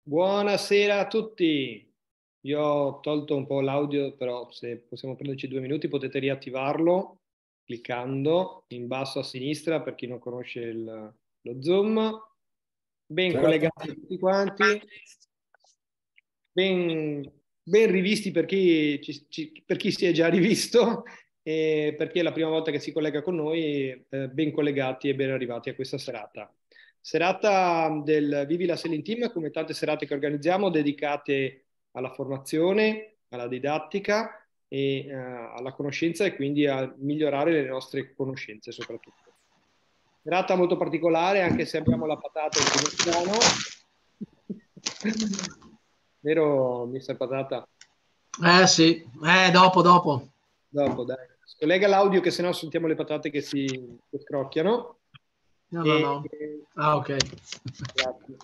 Buonasera a tutti. Io ho tolto un po' l'audio, però se possiamo prenderci 2 minuti potete riattivarlo cliccando in basso a sinistra per chi non conosce lo Zoom. Ben Ciao a collegati tutti. tutti quanti, ben rivisti per chi, per chi si è già rivisto e per chi è la prima volta che si collega con noi, ben collegati e ben arrivati a questa serata. Serata del Vivi la Selling Team, come tante serate che organizziamo, dedicate alla formazione, alla didattica e alla conoscenza e quindi a migliorare le nostre conoscenze soprattutto. Serata molto particolare, anche se abbiamo la patata in primo piano. Vero, mister Patata? Sì, dopo. Dopo, dai. Scollega l'audio che sennò sentiamo le patate che scrocchiano. No. Ah, ok. Grazie.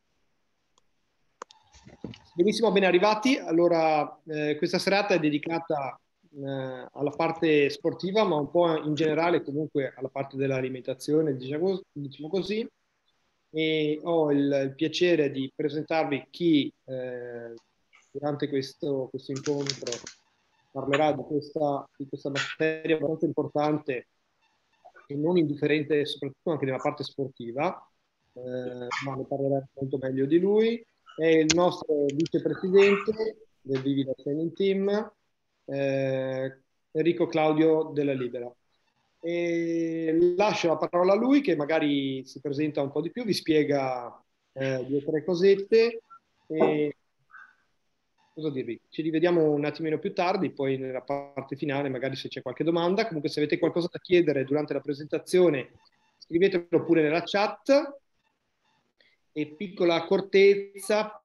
Benissimo, ben arrivati. Allora, questa serata è dedicata alla parte sportiva, ma un po' in generale comunque alla parte dell'alimentazione, diciamo così. E ho il piacere di presentarvi chi durante questo incontro parlerà di questa materia molto importante e non indifferente, soprattutto anche nella parte sportiva, ma ne parlerà molto meglio di lui. È il nostro vicepresidente del Vivi la Training Team, Enrico Claudio della Libera. E lascio la parola a lui che magari si presenta un po' di più, vi spiega 2 o 3 cosette e cosa dirvi? Ci rivediamo un attimino più tardi, poi nella parte finale, magari se c'è qualche domanda. Comunque, se avete qualcosa da chiedere durante la presentazione, scrivetelo pure nella chat. E piccola accortezza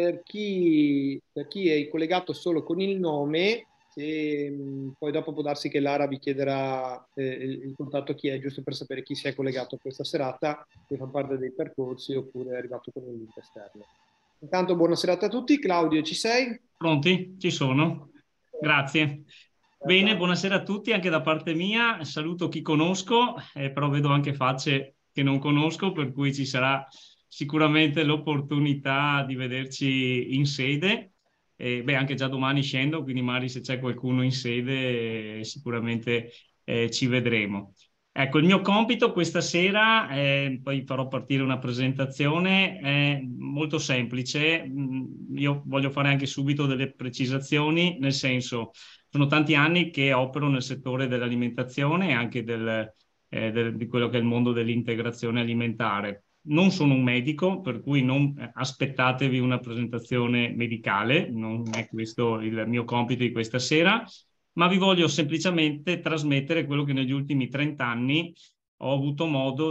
per chi è collegato solo con il nome, se, poi dopo può darsi che Lara vi chiederà il contatto chi è, giusto per sapere chi si è collegato a questa serata, che fa parte dei percorsi oppure è arrivato con il link esterno. Intanto buona serata a tutti. Claudio, ci sei? Pronti? Ci sono. Grazie. Bene, buonasera a tutti anche da parte mia. Saluto chi conosco, però vedo anche facce che non conosco, per cui ci sarà sicuramente l'opportunità di vederci in sede. Anche già domani scendo, quindi magari se c'è qualcuno in sede sicuramente ci vedremo. Ecco, il mio compito questa sera, poi farò partire una presentazione, è molto semplice. Io voglio fare anche subito delle precisazioni, nel senso, sono tanti anni che opero nel settore dell'alimentazione e anche di quello che è il mondo dell'integrazione alimentare. Non sono un medico, per cui non aspettatevi una presentazione medicale, non è questo il mio compito di questa sera, ma vi voglio semplicemente trasmettere quello che negli ultimi 30 anni ho avuto modo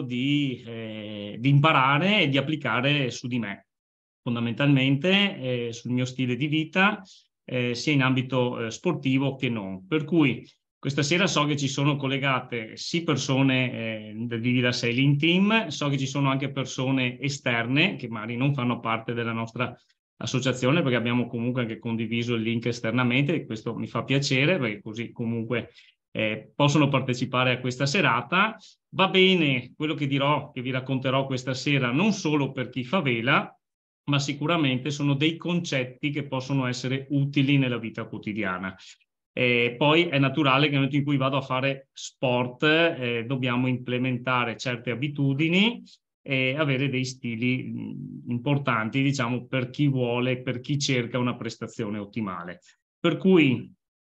di imparare e di applicare su di me, fondamentalmente sul mio stile di vita, sia in ambito sportivo che non. Per cui questa sera so che ci sono collegate sì persone del Vivi la Sailing Team, so che ci sono anche persone esterne che magari non fanno parte della nostra associazione, perché abbiamo comunque anche condiviso il link esternamente e questo mi fa piacere, perché così comunque possono partecipare a questa serata. Va bene quello che dirò, che vi racconterò questa sera, non solo per chi fa vela, ma sicuramente sono dei concetti che possono essere utili nella vita quotidiana. Poi è naturale che nel momento in cui vado a fare sport dobbiamo implementare certe abitudini e avere dei stili importanti, diciamo, per chi vuole, per chi cerca una prestazione ottimale. Per cui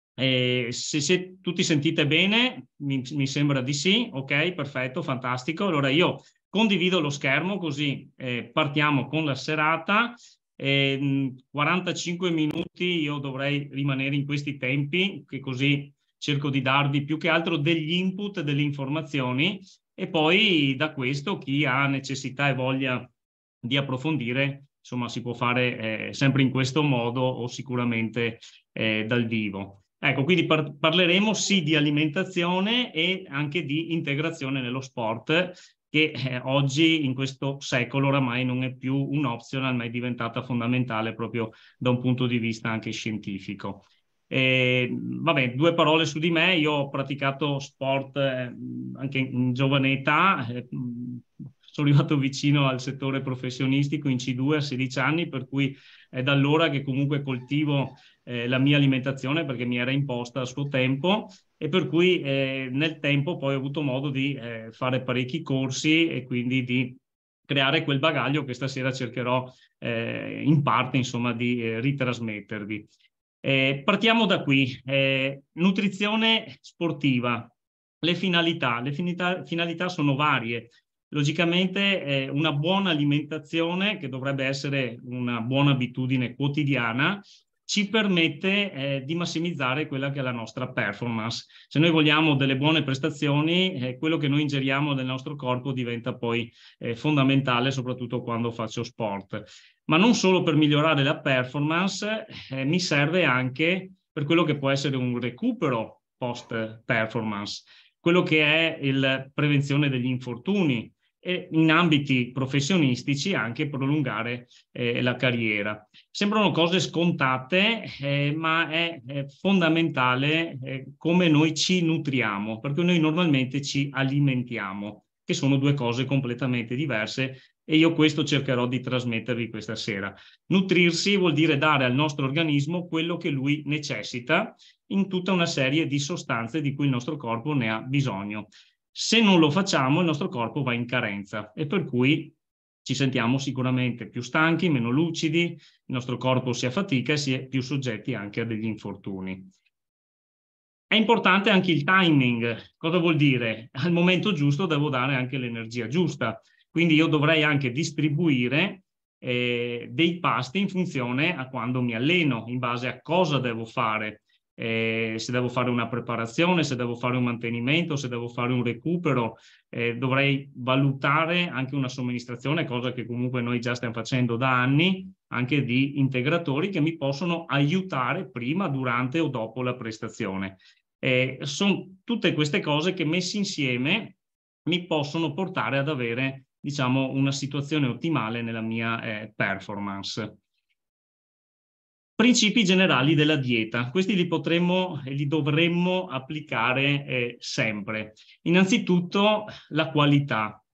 se tutti sentite bene, mi sembra di sì, ok, perfetto, fantastico. Allora io condivido lo schermo così partiamo con la serata. 45 minuti io dovrei rimanere in questi tempi, che così cerco di darvi più che altro degli input, delle informazioni e poi da questo chi ha necessità e voglia di approfondire, insomma, si può fare sempre in questo modo o sicuramente dal vivo. Ecco, quindi parleremo sì di alimentazione e anche di integrazione nello sport, che oggi in questo secolo oramai non è più un optional, ma è diventata fondamentale proprio da un punto di vista anche scientifico. Vabbè, 2 parole su di me. Io ho praticato sport anche in giovane età, sono arrivato vicino al settore professionistico in C2 a 16 anni, per cui è da allora che comunque coltivo la mia alimentazione, perché mi era imposta a suo tempo, e per cui nel tempo poi ho avuto modo di fare parecchi corsi e quindi di creare quel bagaglio che stasera cercherò in parte, insomma, di ritrasmettervi. Partiamo da qui. Nutrizione sportiva. Le finalità sono varie. Logicamente una buona alimentazione, che dovrebbe essere una buona abitudine quotidiana, ci permette di massimizzare quella che è la nostra performance. Se noi vogliamo delle buone prestazioni, quello che noi ingeriamo nel nostro corpo diventa poi fondamentale, soprattutto quando faccio sport. Ma non solo per migliorare la performance, mi serve anche per quello che può essere un recupero post-performance, quello che è la prevenzione degli infortuni, e in ambiti professionistici anche prolungare la carriera. Sembrano cose scontate, ma è fondamentale come noi ci nutriamo, perché noi normalmente ci alimentiamo, che sono due cose completamente diverse, e io questo cercherò di trasmettervi questa sera. Nutrirsi vuol dire dare al nostro organismo quello che lui necessita in tutta una serie di sostanze di cui il nostro corpo ne ha bisogno. Se non lo facciamo, il nostro corpo va in carenza e per cui ci sentiamo sicuramente più stanchi, meno lucidi, il nostro corpo si affatica e si è più soggetti anche a degli infortuni. È importante anche il timing. Cosa vuol dire? Al momento giusto devo dare anche l'energia giusta, quindi io dovrei anche distribuire dei pasti in funzione a quando mi alleno, in base a cosa devo fare. Se devo fare una preparazione, se devo fare un mantenimento, se devo fare un recupero, dovrei valutare anche una somministrazione, cosa che comunque noi già stiamo facendo da anni, anche di integratori che mi possono aiutare prima, durante o dopo la prestazione. Sono tutte queste cose che messe insieme mi possono portare ad avere, diciamo, una situazione ottimale nella mia performance. Principi generali della dieta. Questi li potremmo e li dovremmo applicare sempre. Innanzitutto la qualità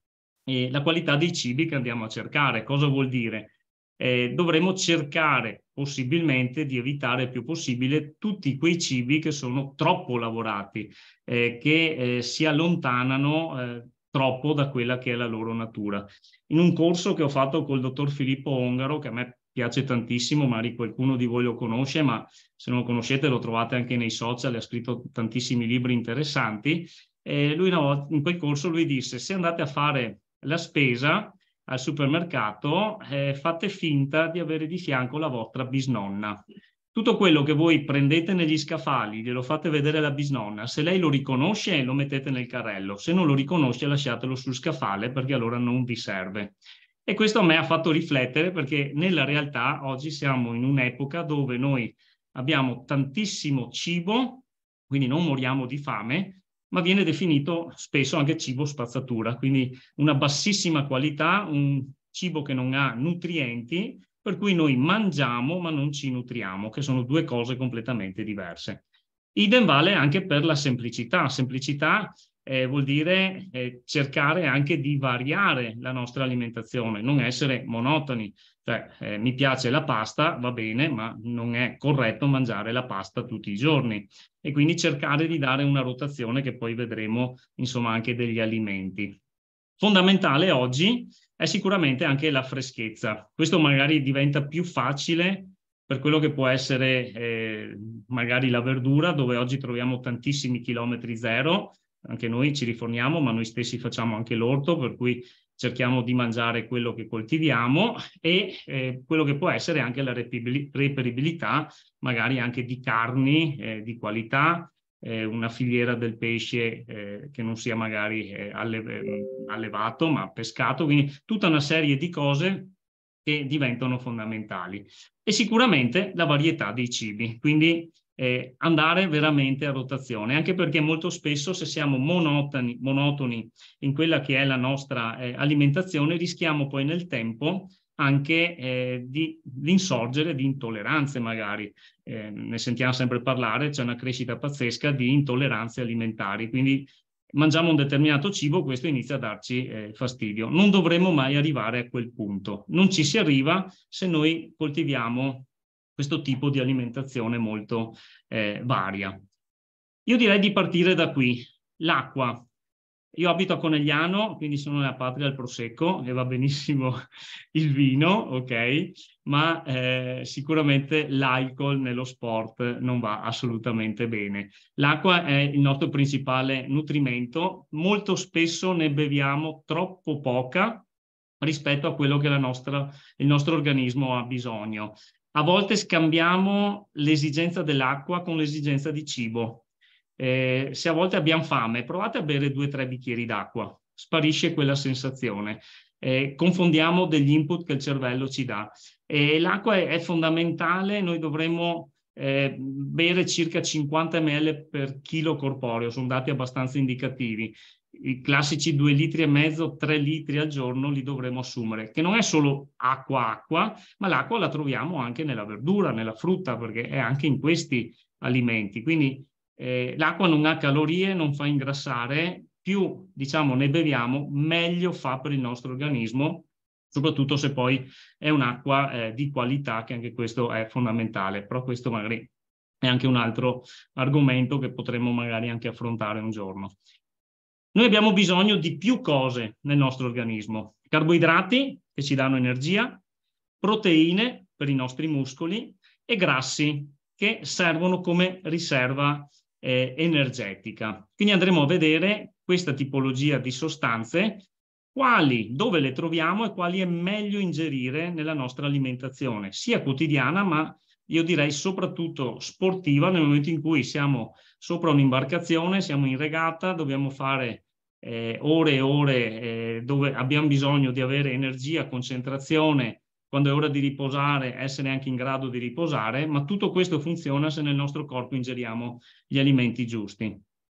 dei cibi che andiamo a cercare. Cosa vuol dire? Dovremmo cercare possibilmente di evitare il più possibile tutti quei cibi che sono troppo lavorati, che si allontanano troppo da quella che è la loro natura. In un corso che ho fatto col dottor Filippo Ongaro, che a me piace tantissimo, magari qualcuno di voi lo conosce, ma se non lo conoscete lo trovate anche nei social, ha scritto tantissimi libri interessanti. Lui in quel corso lui disse: se andate a fare la spesa al supermercato, fate finta di avere di fianco la vostra bisnonna. Tutto quello che voi prendete negli scaffali, glielo fate vedere alla bisnonna, se lei lo riconosce lo mettete nel carrello, se non lo riconosce lasciatelo sul scaffale, perché allora non vi serve. E questo a me ha fatto riflettere, perché nella realtà oggi siamo in un'epoca dove noi abbiamo tantissimo cibo, quindi non moriamo di fame, ma viene definito spesso anche cibo spazzatura, quindi una bassissima qualità, un cibo che non ha nutrienti, per cui noi mangiamo ma non ci nutriamo, che sono due cose completamente diverse. Idem vale anche per la semplicità. Semplicità vuol dire cercare anche di variare la nostra alimentazione, non essere monotoni. Cioè, mi piace la pasta, va bene, ma non è corretto mangiare la pasta tutti i giorni. E quindi cercare di dare una rotazione, che poi vedremo, insomma, anche degli alimenti. Fondamentale oggi è sicuramente anche la freschezza. Questo magari diventa più facile per quello che può essere magari la verdura, dove oggi troviamo tantissimi chilometri zero. Anche noi ci riforniamo, ma noi stessi facciamo anche l'orto, per cui cerchiamo di mangiare quello che coltiviamo, e quello che può essere anche la reperibilità, magari anche di carni di qualità, una filiera del pesce che non sia magari allevato, ma pescato, quindi tutta una serie di cose che diventano fondamentali. E sicuramente la varietà dei cibi, quindi andare veramente a rotazione, anche perché molto spesso, se siamo monotoni in quella che è la nostra alimentazione, rischiamo poi nel tempo anche di insorgere di intolleranze magari. Ne sentiamo sempre parlare, c'è una crescita pazzesca di intolleranze alimentari, quindi mangiamo un determinato cibo, questo inizia a darci fastidio. Non dovremmo mai arrivare a quel punto. Non ci si arriva se noi coltiviamo questo tipo di alimentazione molto varia. Io direi di partire da qui. L'acqua. Io abito a Conegliano, quindi sono nella patria del Prosecco e va benissimo il vino, ok? Ma sicuramente l'alcol nello sport non va assolutamente bene. L'acqua è il nostro principale nutrimento, molto spesso ne beviamo troppo poca rispetto a quello che il nostro organismo ha bisogno. A volte scambiamo l'esigenza dell'acqua con l'esigenza di cibo. Se a volte abbiamo fame, provate a bere 2-3 bicchieri d'acqua, sparisce quella sensazione. Confondiamo degli input che il cervello ci dà. L'acqua è fondamentale, noi dovremmo bere circa 50 ml per chilo corporeo, sono dati abbastanza indicativi. I classici 2,5 litri, 3 litri al giorno li dovremo assumere, che non è solo acqua, ma l'acqua la troviamo anche nella verdura, nella frutta, perché è anche in questi alimenti. Quindi l'acqua non ha calorie, non fa ingrassare, più diciamo ne beviamo, meglio fa per il nostro organismo, soprattutto se poi è un'acqua di qualità, che anche questo è fondamentale, però questo magari è anche un altro argomento che potremmo magari anche affrontare un giorno. Noi abbiamo bisogno di più cose nel nostro organismo: carboidrati che ci danno energia, proteine per i nostri muscoli e grassi che servono come riserva energetica. Quindi andremo a vedere questa tipologia di sostanze, dove le troviamo e quali è meglio ingerire nella nostra alimentazione, sia quotidiana, ma io direi soprattutto sportiva, nel momento in cui siamo sopra un'imbarcazione, siamo in regata, dobbiamo fare ore e ore dove abbiamo bisogno di avere energia, concentrazione, quando è ora di riposare, essere anche in grado di riposare, ma tutto questo funziona se nel nostro corpo ingeriamo gli alimenti giusti.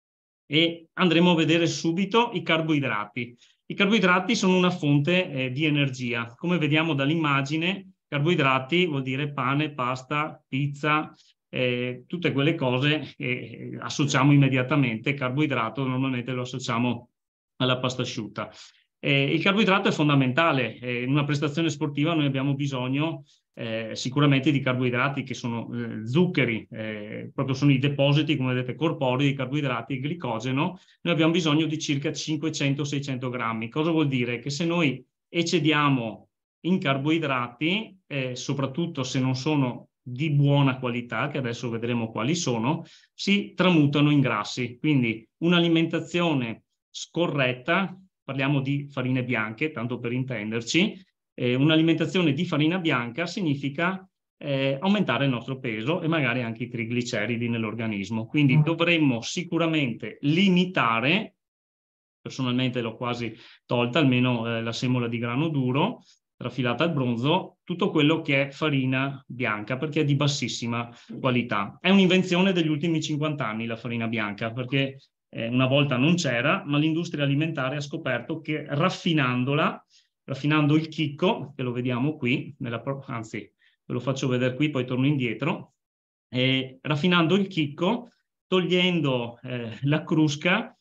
E andremo a vedere subito i carboidrati. I carboidrati sono una fonte di energia. Come vediamo dall'immagine, carboidrati vuol dire pane, pasta, pizza, tutte quelle cose che associamo immediatamente. Carboidrato normalmente lo associamo alla pasta asciutta. Il carboidrato è fondamentale. In una prestazione sportiva noi abbiamo bisogno sicuramente di carboidrati, che sono zuccheri, proprio sono i depositi, come vedete, corporei di carboidrati e glicogeno. Noi abbiamo bisogno di circa 500-600 grammi. Cosa vuol dire? Che se noi eccediamo in carboidrati, soprattutto se non sono di buona qualità, che adesso vedremo quali sono, si tramutano in grassi. Quindi un'alimentazione scorretta, parliamo di farine bianche, tanto per intenderci, un'alimentazione di farina bianca significa aumentare il nostro peso e magari anche i trigliceridi nell'organismo. Quindi dovremmo sicuramente limitare, personalmente l'ho quasi tolta, almeno la semola di grano duro, trafilata al bronzo, tutto quello che è farina bianca, perché è di bassissima qualità. È un'invenzione degli ultimi 50 anni la farina bianca, perché una volta non c'era, ma l'industria alimentare ha scoperto che raffinando il chicco, che lo vediamo qui, anzi ve lo faccio vedere qui, poi torno indietro, raffinando il chicco, togliendo la crusca,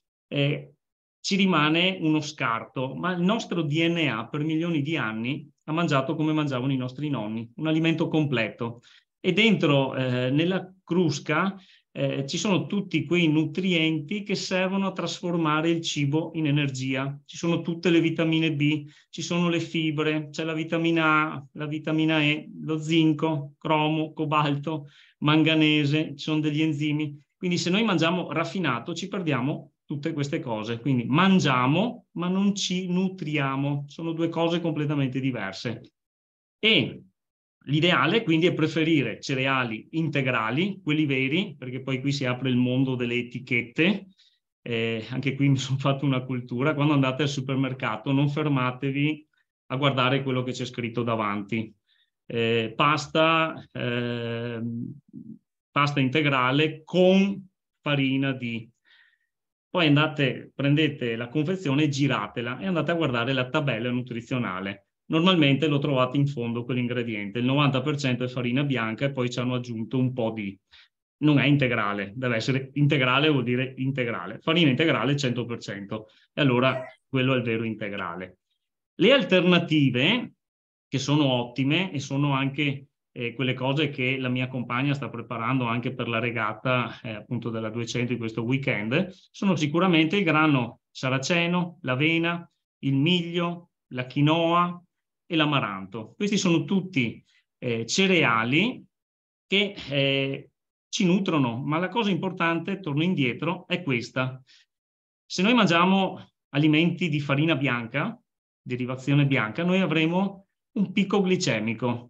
ci rimane uno scarto, ma il nostro DNA per milioni di anni ha mangiato come mangiavano i nostri nonni, un alimento completo. E dentro, nella crusca, ci sono tutti quei nutrienti che servono a trasformare il cibo in energia. Ci sono tutte le vitamine B, ci sono le fibre, c'è la vitamina A, la vitamina E, lo zinco, cromo, cobalto, manganese, ci sono degli enzimi. Quindi se noi mangiamo raffinato ci perdiamo tutte queste cose. Quindi mangiamo, ma non ci nutriamo. Sono due cose completamente diverse. E l'ideale quindi è preferire cereali integrali, quelli veri, perché poi qui si apre il mondo delle etichette. Anche qui mi sono fatto una cultura. Quando andate al supermercato non fermatevi a guardare quello che c'è scritto davanti. Pasta integrale con farina di... Poi prendete la confezione e giratela e andate a guardare la tabella nutrizionale. Normalmente lo trovate in fondo quell'ingrediente, il 90% è farina bianca e poi ci hanno aggiunto un po' di... non è integrale, deve essere integrale, vuol dire integrale. Farina integrale 100%, e allora quello è il vero integrale. Le alternative, che sono ottime e sono anche quelle cose che la mia compagna sta preparando anche per la regata appunto della 200 di questo weekend, sono sicuramente il grano saraceno, l'avena, il miglio, la quinoa e l'amaranto. Questi sono tutti cereali che ci nutrono, ma la cosa importante, torno indietro, è questa. Se noi mangiamo alimenti di farina bianca, derivazione bianca, noi avremo un picco glicemico.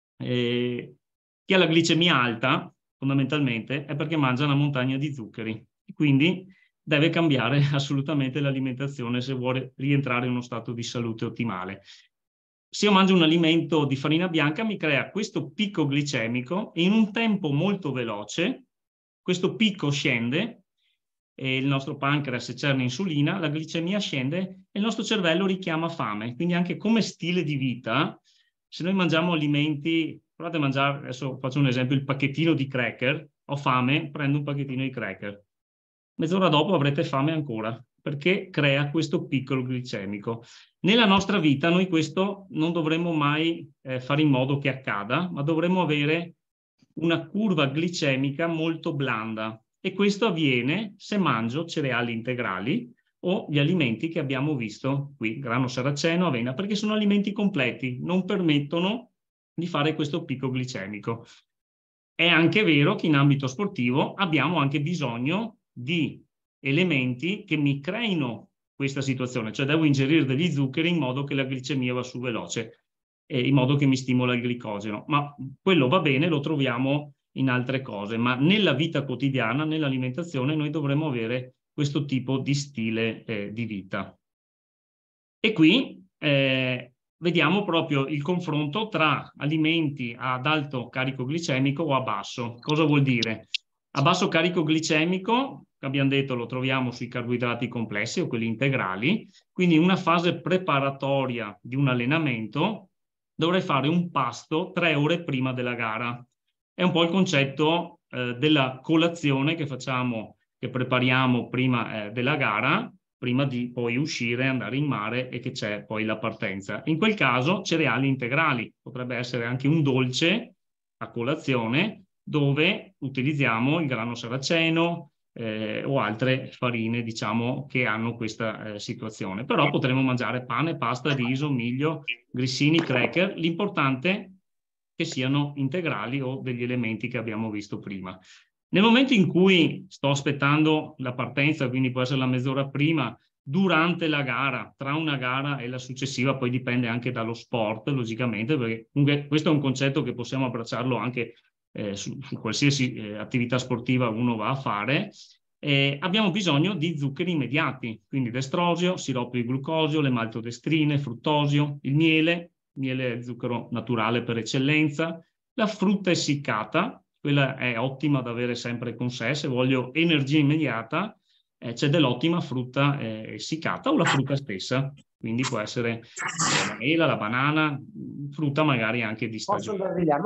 Chi ha la glicemia alta, fondamentalmente, è perché mangia una montagna di zuccheri. Quindi deve cambiare assolutamente l'alimentazione se vuole rientrare in uno stato di salute ottimale. Se io mangio un alimento di farina bianca mi crea questo picco glicemico e in un tempo molto veloce questo picco scende e il nostro pancreas cerna insulina, la glicemia scende e il nostro cervello richiama fame. Quindi anche come stile di vita, se noi mangiamo alimenti, provate a mangiare, adesso faccio un esempio, il pacchettino di cracker, ho fame, prendo un pacchettino di cracker. Mezz'ora dopo avrete fame ancora, perché crea questo piccolo glicemico. Nella nostra vita noi questo non dovremmo mai fare in modo che accada, ma dovremmo avere una curva glicemica molto blanda e questo avviene se mangio cereali integrali o gli alimenti che abbiamo visto qui, grano saraceno, avena, perché sono alimenti completi, non permettono di fare questo picco glicemico. È anche vero che in ambito sportivo abbiamo anche bisogno di elementi che mi creino questa situazione, cioè devo ingerire degli zuccheri in modo che la glicemia va su veloce, in modo che mi stimola il glicogeno, ma quello va bene, lo troviamo in altre cose, ma nella vita quotidiana, nell'alimentazione, noi dovremmo avere questo tipo di stile di vita. E qui vediamo proprio il confronto tra alimenti ad alto carico glicemico o a basso. Cosa vuol dire? A basso carico glicemico, abbiamo detto, lo troviamo sui carboidrati complessi o quelli integrali, quindi in una fase preparatoria di un allenamento dovrei fare un pasto 3 ore prima della gara. È un po' il concetto della colazione che facciamo, che prepariamo prima della gara, prima di poi uscire, andare in mare e che c'è poi la partenza. In quel caso cereali integrali, potrebbe essere anche un dolce a colazione dove utilizziamo il grano saraceno o altre farine, diciamo, che hanno questa situazione. Però potremo mangiare pane, pasta, riso, miglio, grissini, cracker. L'importante è che siano integrali o degli elementi che abbiamo visto prima. Nel momento in cui sto aspettando la partenza, quindi può essere la mezz'ora prima, durante la gara, tra una gara e la successiva, poi dipende anche dallo sport, logicamente, perché comunque questo è un concetto che possiamo abbracciarlo anche su qualsiasi attività sportiva uno va a fare. Abbiamo bisogno di zuccheri immediati, quindi destrosio, siroppo di glucosio, le maltodestrine, fruttosio, il miele è zucchero naturale per eccellenza, la frutta essiccata, quella è ottima da avere sempre con sé, se voglio energia immediata c'è dell'ottima frutta essiccata o la frutta stessa, quindi può essere la mela, la banana, frutta magari anche di stagione.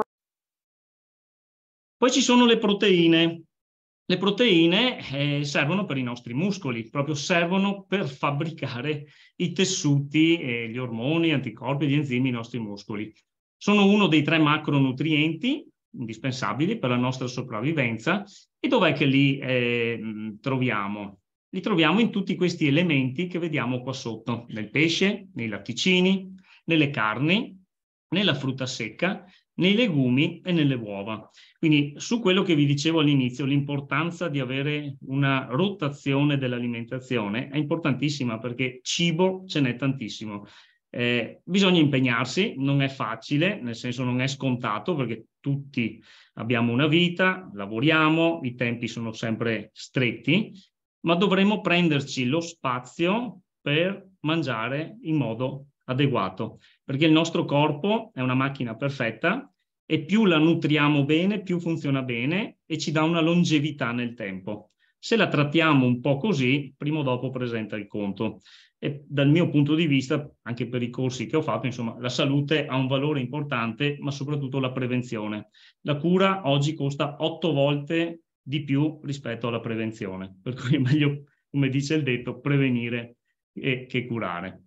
Poi ci sono le proteine. Le proteine servono per i nostri muscoli, proprio servono per fabbricare i tessuti, gli ormoni, gli anticorpi, gli enzimi, i nostri muscoli. Sono uno dei 3 macronutrienti indispensabili per la nostra sopravvivenza. E dov'è che li troviamo? Li troviamo in tutti questi elementi che vediamo qua sotto, nel pesce, nei latticini, nelle carni, nella frutta secca, nei legumi e nelle uova. Quindi su quello che vi dicevo all'inizio, l'importanza di avere una rotazione dell'alimentazione è importantissima perché cibo ce n'è tantissimo. Bisogna impegnarsi, non è facile, nel senso non è scontato perché tutti abbiamo una vita, lavoriamo, i tempi sono sempre stretti, ma dovremmo prenderci lo spazio per mangiare in modo adeguato, perché il nostro corpo è una macchina perfetta e più la nutriamo bene, più funziona bene e ci dà una longevità nel tempo. Se la trattiamo un po' così, prima o dopo presenta il conto. E dal mio punto di vista, anche per i corsi che ho fatto, insomma, la salute ha un valore importante, ma soprattutto la prevenzione. La cura oggi costa 8 volte di più rispetto alla prevenzione. Per cui è meglio, come dice il detto, prevenire che curare.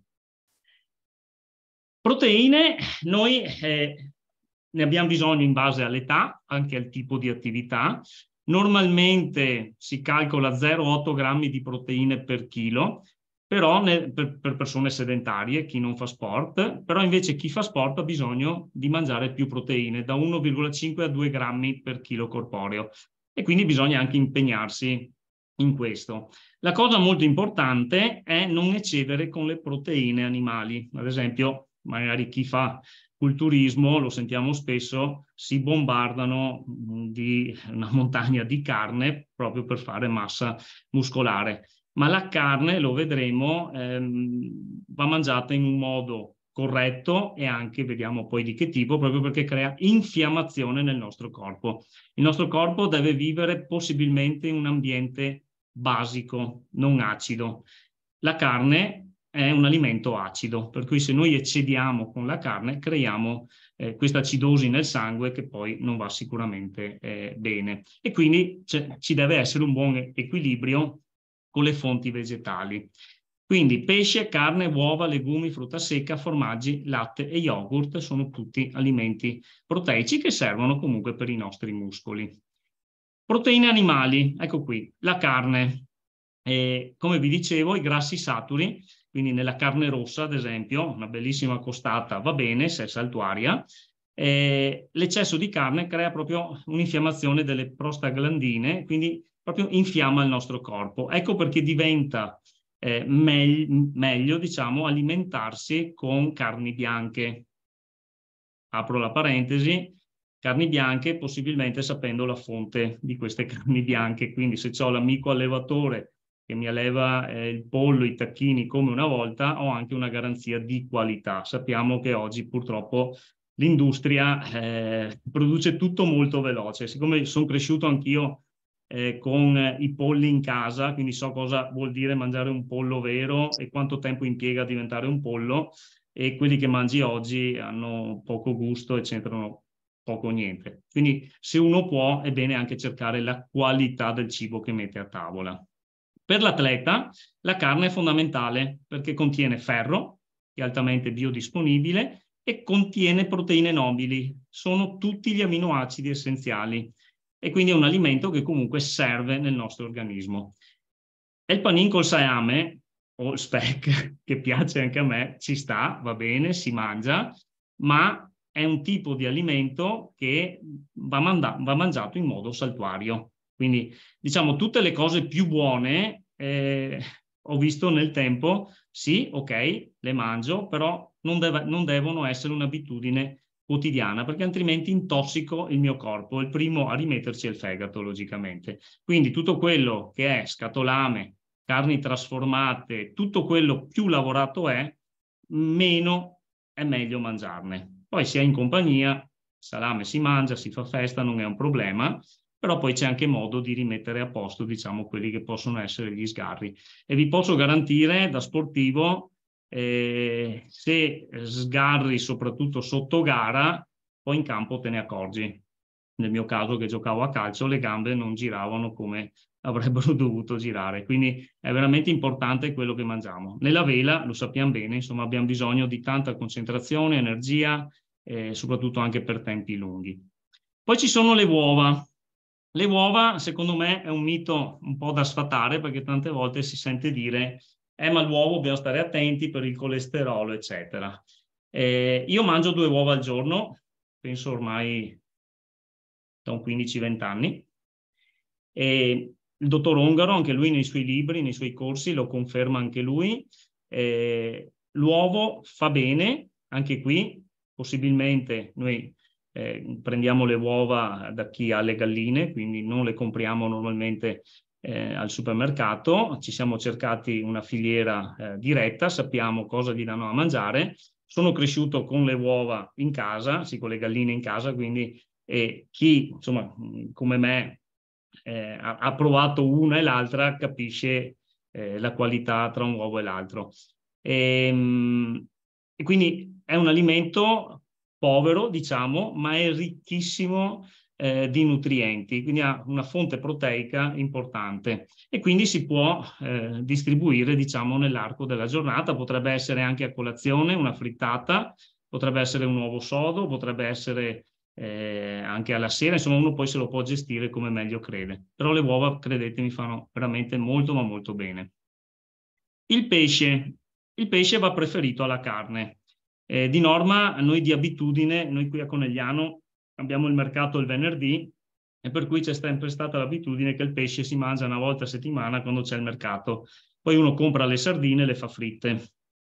Proteine, noi ne abbiamo bisogno in base all'età, anche al tipo di attività. Normalmente si calcola 0,8 grammi di proteine per chilo, però per persone sedentarie, chi non fa sport, però invece chi fa sport ha bisogno di mangiare più proteine, da 1,5 a 2 grammi per chilo corporeo, e quindi bisogna anche impegnarsi in questo. La cosa molto importante è non eccedere con le proteine animali. Ad esempio, magari chi fa culturismo, lo sentiamo spesso, si bombardano di una montagna di carne proprio per fare massa muscolare. Ma la carne, lo vedremo, va mangiata in un modo corretto e anche, vediamo poi di che tipo, proprio perché crea infiammazione nel nostro corpo. Il nostro corpo deve vivere possibilmente in un ambiente basico, non acido. La carne è un alimento acido, per cui se noi eccediamo con la carne creiamo questa acidosi nel sangue che poi non va sicuramente bene. E quindi ci deve essere un buon equilibrio con le fonti vegetali. Quindi pesce, carne, uova, legumi, frutta secca, formaggi, latte e yogurt sono tutti alimenti proteici che servono comunque per i nostri muscoli. Proteine animali, ecco qui, la carne. Come vi dicevo, i grassi saturi, quindi nella carne rossa, ad esempio, una bellissima costata va bene se è saltuaria. L'eccesso di carne crea proprio un'infiammazione delle prostaglandine, quindi proprio infiamma il nostro corpo. Ecco perché diventa meglio, diciamo, alimentarsi con carni bianche. Apro la parentesi, carni bianche, possibilmente sapendo la fonte di queste carni bianche. Quindi se ho l'amico allevatore che mi alleva il pollo, i tacchini come una volta, ho anche una garanzia di qualità. Sappiamo che oggi purtroppo l'industria produce tutto molto veloce. Siccome sono cresciuto anch'io con i polli in casa, quindi so cosa vuol dire mangiare un pollo vero e quanto tempo impiega a diventare un pollo, e quelli che mangi oggi hanno poco gusto e c'entrano poco o niente. Quindi se uno può, è bene anche cercare la qualità del cibo che mette a tavola. Per l'atleta la carne è fondamentale perché contiene ferro, che è altamente biodisponibile, e contiene proteine nobili, sono tutti gli aminoacidi essenziali, e quindi è un alimento che comunque serve nel nostro organismo. E il panin col salame o il speck, che piace anche a me, ci sta, va bene, si mangia, ma è un tipo di alimento che va mangiato in modo saltuario. Quindi, diciamo, tutte le cose più buone, ho visto nel tempo, sì, ok, le mangio, però non devono essere un'abitudine quotidiana, perché altrimenti intossico il mio corpo. Il primo a rimetterci è il fegato, logicamente. Quindi tutto quello che è scatolame, carni trasformate, tutto quello più lavorato è, meno è meglio mangiarne. Poi si è in compagnia, salame si mangia, si fa festa, non è un problema, però poi c'è anche modo di rimettere a posto, diciamo, quelli che possono essere gli sgarri. E vi posso garantire, da sportivo, se sgarri soprattutto sotto gara, poi in campo te ne accorgi. Nel mio caso, che giocavo a calcio, le gambe non giravano come avrebbero dovuto girare, quindi è veramente importante quello che mangiamo. Nella vela, lo sappiamo bene, insomma, abbiamo bisogno di tanta concentrazione, energia, soprattutto anche per tempi lunghi. Poi ci sono le uova. Le uova, secondo me, è un mito un po' da sfatare, perché tante volte si sente dire ma l'uovo dobbiamo stare attenti per il colesterolo, eccetera. Io mangio 2 uova al giorno, penso ormai da un 15-20 anni, e il dottor Ongaro, anche lui nei suoi libri, nei suoi corsi, lo conferma anche lui. L'uovo fa bene, anche qui, possibilmente noi prendiamo le uova da chi ha le galline, quindi non le compriamo normalmente al supermercato, ci siamo cercati una filiera diretta, sappiamo cosa gli danno a mangiare. Sono cresciuto con le uova in casa, sì, con le galline in casa, quindi chi, insomma, come me ha provato una e l'altra capisce la qualità tra un uovo e l'altro. E quindi è un alimento povero, diciamo, ma è ricchissimo di nutrienti, quindi ha una fonte proteica importante e quindi si può distribuire, diciamo, nell'arco della giornata. Potrebbe essere anche a colazione una frittata, potrebbe essere un uovo sodo, potrebbe essere anche alla sera, insomma uno poi se lo può gestire come meglio crede, però le uova, credetemi, fanno veramente molto ma molto bene. Il pesce va preferito alla carne. Di norma noi di abitudine, noi qui a Conegliano abbiamo il mercato il venerdì e per cui c'è sempre stata l'abitudine che il pesce si mangia una volta a settimana quando c'è il mercato. Poi uno compra le sardine e le fa fritte.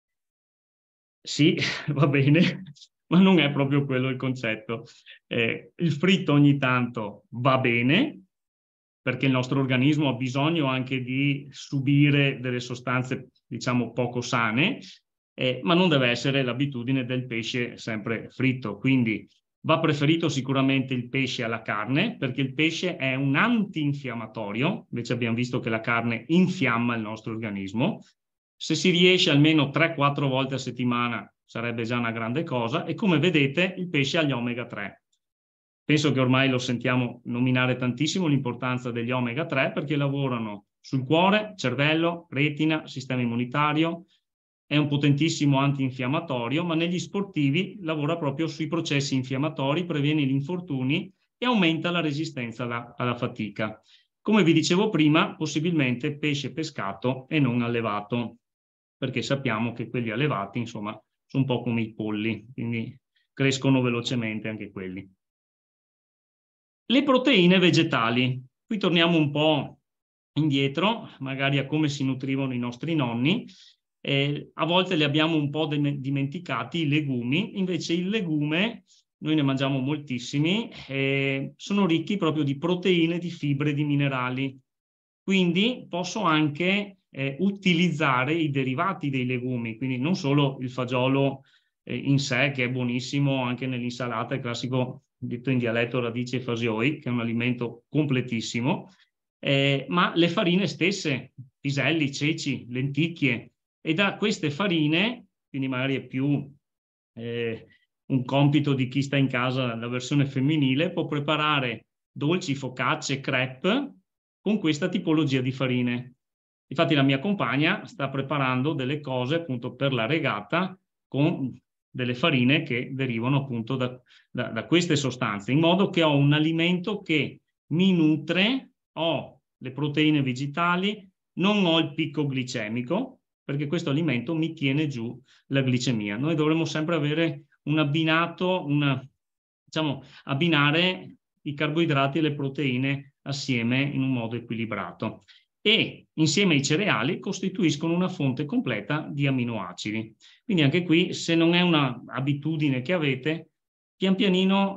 Sì, va bene, ma non è proprio quello il concetto. Il fritto ogni tanto va bene, perché il nostro organismo ha bisogno anche di subire delle sostanze, diciamo, poco sane, ma non deve essere l'abitudine del pesce sempre fritto. Quindi va preferito sicuramente il pesce alla carne, perché il pesce è un antinfiammatorio, invece abbiamo visto che la carne infiamma il nostro organismo. Se si riesce almeno 3-4 volte a settimana sarebbe già una grande cosa, e come vedete il pesce ha gli omega 3. Penso che ormai lo sentiamo nominare tantissimo l'importanza degli omega 3 perché lavorano sul cuore, cervello, retina, sistema immunitario, è un potentissimo antinfiammatorio, ma negli sportivi lavora proprio sui processi infiammatori, previene gli infortuni e aumenta la resistenza alla fatica. Come vi dicevo prima, possibilmente pesce pescato e non allevato, perché sappiamo che quelli allevati, insomma, sono un po' come i polli, quindi crescono velocemente anche quelli. Le proteine vegetali, qui torniamo un po' indietro, magari a come si nutrivano i nostri nonni, a volte li abbiamo un po' dimenticati, i legumi, invece il legume, noi ne mangiamo moltissimi, sono ricchi proprio di proteine, di fibre, di minerali, quindi posso anche utilizzare i derivati dei legumi, quindi non solo il fagiolo in sé, che è buonissimo, anche nell'insalata, il classico detto in dialetto radice fasioi, che è un alimento completissimo, ma le farine stesse, piselli, ceci, lenticchie, e da queste farine, quindi magari è più un compito di chi sta in casa, la versione femminile, può preparare dolci, focacce, crepe con questa tipologia di farine. Infatti la mia compagna sta preparando delle cose appunto per la regata con delle farine che derivano appunto da queste sostanze, in modo che ho un alimento che mi nutre, ho le proteine vegetali, non ho il picco glicemico, perché questo alimento mi tiene giù la glicemia. Noi dovremmo sempre avere un abbinato, diciamo, abbinare i carboidrati e le proteine assieme in un modo equilibrato. E insieme ai cereali costituiscono una fonte completa di aminoacidi. Quindi anche qui, se non è un'abitudine che avete, pian pianino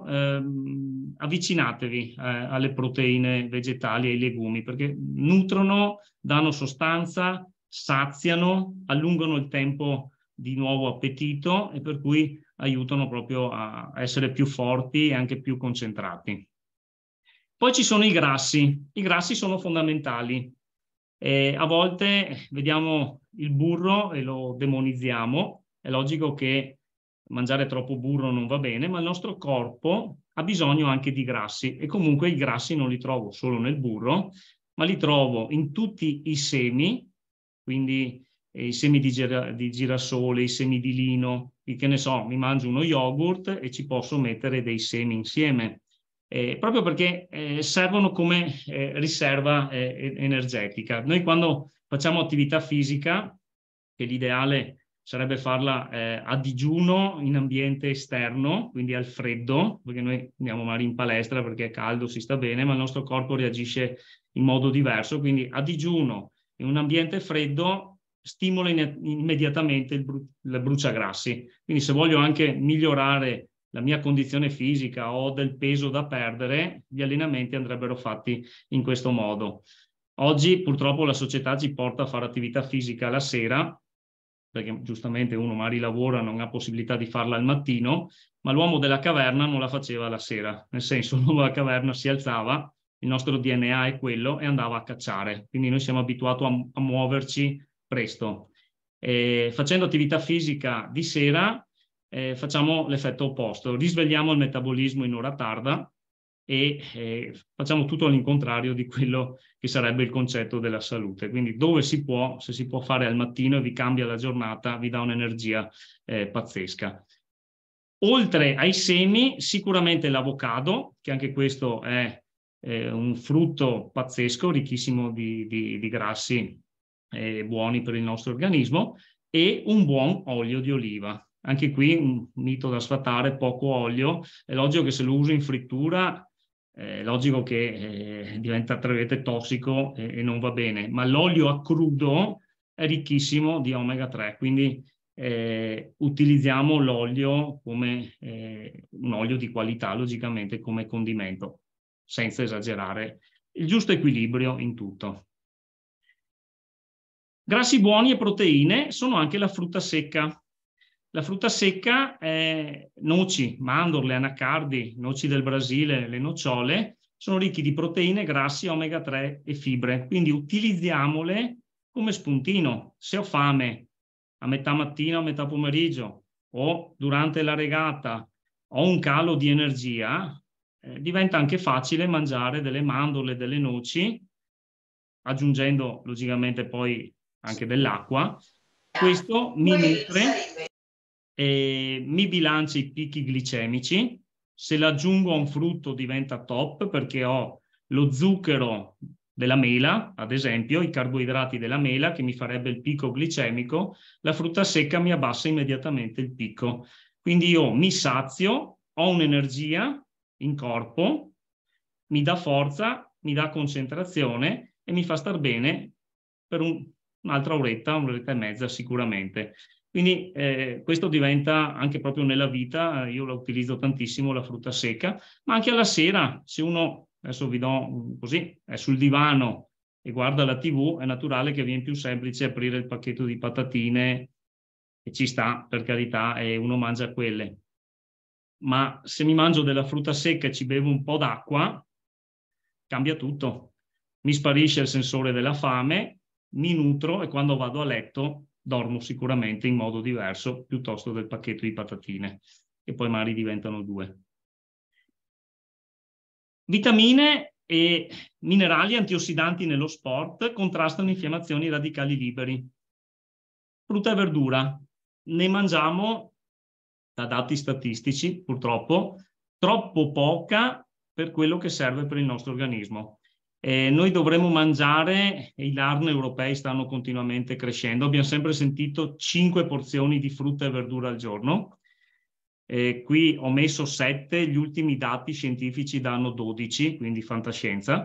avvicinatevi alle proteine vegetali e ai legumi, perché nutrono, danno sostanza, saziano, allungano il tempo di nuovo appetito e per cui aiutano proprio a essere più forti e anche più concentrati. Poi ci sono i grassi. I grassi sono fondamentali. A volte vediamo il burro e lo demonizziamo. È logico che mangiare troppo burro non va bene, ma il nostro corpo ha bisogno anche di grassi e comunque i grassi non li trovo solo nel burro, ma li trovo in tutti i semi, quindi i semi di girasole, i semi di lino, che ne so, mi mangio uno yogurt e ci posso mettere dei semi insieme. Proprio perché servono come riserva energetica. Noi quando facciamo attività fisica, che l'ideale sarebbe farla a digiuno in ambiente esterno, quindi al freddo, perché noi andiamo magari in palestra perché è caldo, si sta bene, ma il nostro corpo reagisce in modo diverso, quindi a digiuno in un ambiente freddo stimola immediatamente il bruciagrassi. Quindi se voglio anche migliorare la mia condizione fisica o del peso da perdere, gli allenamenti andrebbero fatti in questo modo. Oggi purtroppo la società ci porta a fare attività fisica la sera, perché giustamente uno magari lavora, non ha possibilità di farla al mattino, ma l'uomo della caverna non la faceva la sera, nel senso l'uomo della caverna si alzava, il nostro DNA è quello, e andava a cacciare, quindi noi siamo abituati a muoverci presto. Facendo attività fisica di sera facciamo l'effetto opposto, risvegliamo il metabolismo in ora tarda e facciamo tutto all'incontrario di quello che sarebbe il concetto della salute. Quindi dove si può, se si può fare al mattino e vi cambia la giornata, vi dà un'energia pazzesca. Oltre ai semi, sicuramente l'avocado, che anche questo è un frutto pazzesco, ricchissimo di grassi buoni per il nostro organismo, e un buon olio di oliva. Anche qui un mito da sfatare: poco olio. È logico che se lo uso in frittura è logico che diventa, tra virgolette, tossico e non va bene, ma l'olio a crudo è ricchissimo di omega 3, quindi utilizziamo l'olio come un olio di qualità, logicamente, come condimento, senza esagerare, il giusto equilibrio in tutto. Grassi buoni e proteine sono anche la frutta secca. La frutta secca è noci, mandorle, anacardi, noci del Brasile, le nocciole, sono ricchi di proteine, grassi, omega 3 e fibre, quindi utilizziamole come spuntino. Se ho fame a metà mattina o a metà pomeriggio o durante la regata ho un calo di energia, diventa anche facile mangiare delle mandorle, delle noci, aggiungendo logicamente poi anche dell'acqua. Questo mi nutre e mi bilancia i picchi glicemici. Se l'aggiungo a un frutto diventa top, perché ho lo zucchero della mela, ad esempio, i carboidrati della mela, che mi farebbe il picco glicemico. La frutta secca mi abbassa immediatamente il picco. Quindi io mi sazio, ho un'energia in corpo, mi dà forza, mi dà concentrazione e mi fa star bene per un'altra oretta e mezza sicuramente. Quindi questo diventa anche proprio nella vita, io la utilizzo tantissimo la frutta secca, ma anche alla sera, se uno, adesso vi do così, è sul divano e guarda la TV, è naturale che viene più semplice aprire il pacchetto di patatine, e ci sta, per carità, e uno mangia quelle. Ma se mi mangio della frutta secca e ci bevo un po' d'acqua, cambia tutto. Mi sparisce il sensore della fame, mi nutro e quando vado a letto dormo sicuramente in modo diverso piuttosto del pacchetto di patatine, che poi magari diventano 2. Vitamine e minerali antiossidanti nello sport contrastano infiammazioni radicali liberi. Frutta e verdura. Ne mangiamo, da dati statistici, purtroppo, troppo poca per quello che serve per il nostro organismo. Noi dovremmo mangiare, e i LARN europei stanno continuamente crescendo, abbiamo sempre sentito 5 porzioni di frutta e verdura al giorno. Qui ho messo 7, gli ultimi dati scientifici danno 12, quindi fantascienza.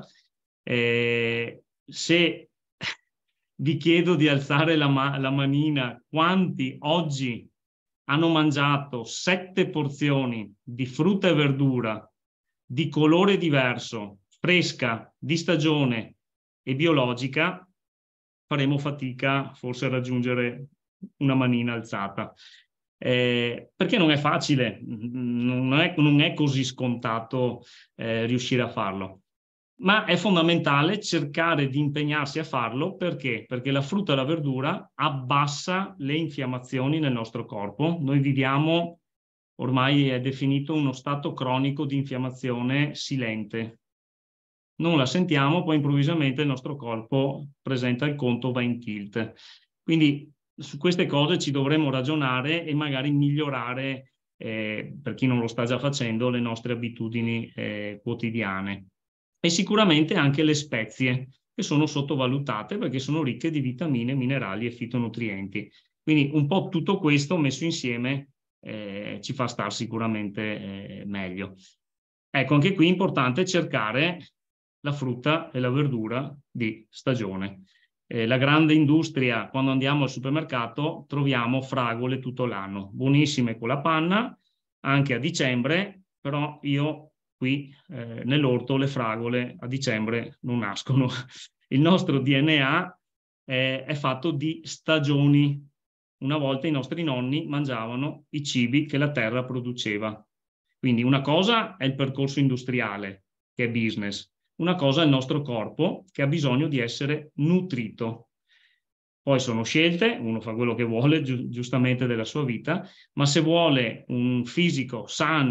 Se vi chiedo di alzare la manina, quanti oggi hanno mangiato 7 porzioni di frutta e verdura di colore diverso, fresca, di stagione e biologica, faremo fatica forse a raggiungere una manina alzata. Perché non è facile, non è così scontato riuscire a farlo. Ma è fondamentale cercare di impegnarsi a farlo. Perché? Perché la frutta e la verdura abbassa le infiammazioni nel nostro corpo. Noi viviamo, ormai è definito, uno stato cronico di infiammazione silente. Non la sentiamo, poi improvvisamente il nostro corpo presenta il conto, va in tilt. Quindi su queste cose ci dovremmo ragionare e magari migliorare, per chi non lo sta già facendo, le nostre abitudini quotidiane. E sicuramente anche le spezie, che sono sottovalutate perché sono ricche di vitamine, minerali e fitonutrienti. Quindi un po' tutto questo messo insieme ci fa star sicuramente meglio. Ecco, anche qui è importante cercare la frutta e la verdura di stagione. La grande industria, quando andiamo al supermercato, troviamo fragole tutto l'anno, buonissime con la panna, anche a dicembre, però io qui nell'orto le fragole a dicembre non nascono. Il nostro DNA è fatto di stagioni. Una volta i nostri nonni mangiavano i cibi che la terra produceva. Quindi una cosa è il percorso industriale, che è business. Una cosa è il nostro corpo, che ha bisogno di essere nutrito. Poi sono scelte, uno fa quello che vuole giustamente della sua vita, ma se vuole un fisico sano,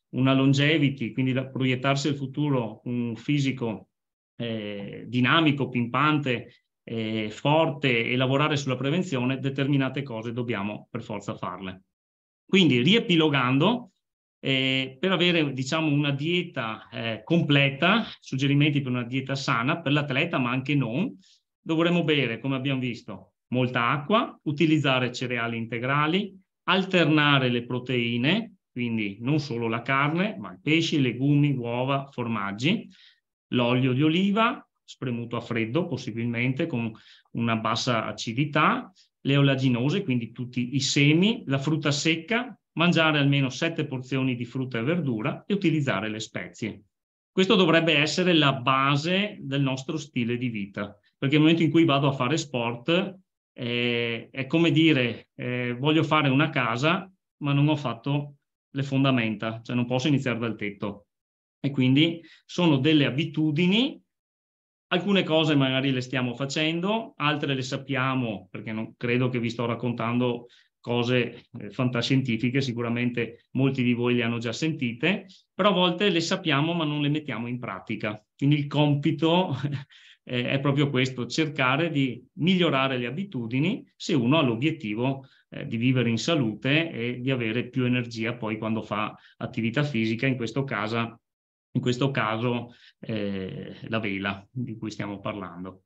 una longevity, quindi da proiettarsi al futuro, un fisico dinamico, pimpante, forte, e lavorare sulla prevenzione, determinate cose dobbiamo per forza farle. Quindi, riepilogando, per avere, diciamo, una dieta completa, suggerimenti per una dieta sana per l'atleta, ma anche non, dovremo bere, come abbiamo visto, molta acqua, utilizzare cereali integrali, alternare le proteine, quindi non solo la carne, ma pesci, legumi, uova, formaggi, l'olio di oliva, spremuto a freddo possibilmente, con una bassa acidità, le oleaginose, quindi tutti i semi, la frutta secca, mangiare almeno 7 porzioni di frutta e verdura e utilizzare le spezie. Questo dovrebbe essere la base del nostro stile di vita, perché nel momento in cui vado a fare sport è come dire voglio fare una casa ma non ho fatto le fondamenta, cioè non posso iniziare dal tetto. E quindi sono delle abitudini. Alcune cose magari le stiamo facendo, altre le sappiamo, perché non credo che vi sto raccontando cose fantascientifiche, sicuramente molti di voi le hanno già sentite, però a volte le sappiamo ma non le mettiamo in pratica. Quindi il compito è proprio questo, cercare di migliorare le abitudini se uno ha l'obiettivo di vivere in salute e di avere più energia poi quando fa attività fisica, in questo caso la vela di cui stiamo parlando.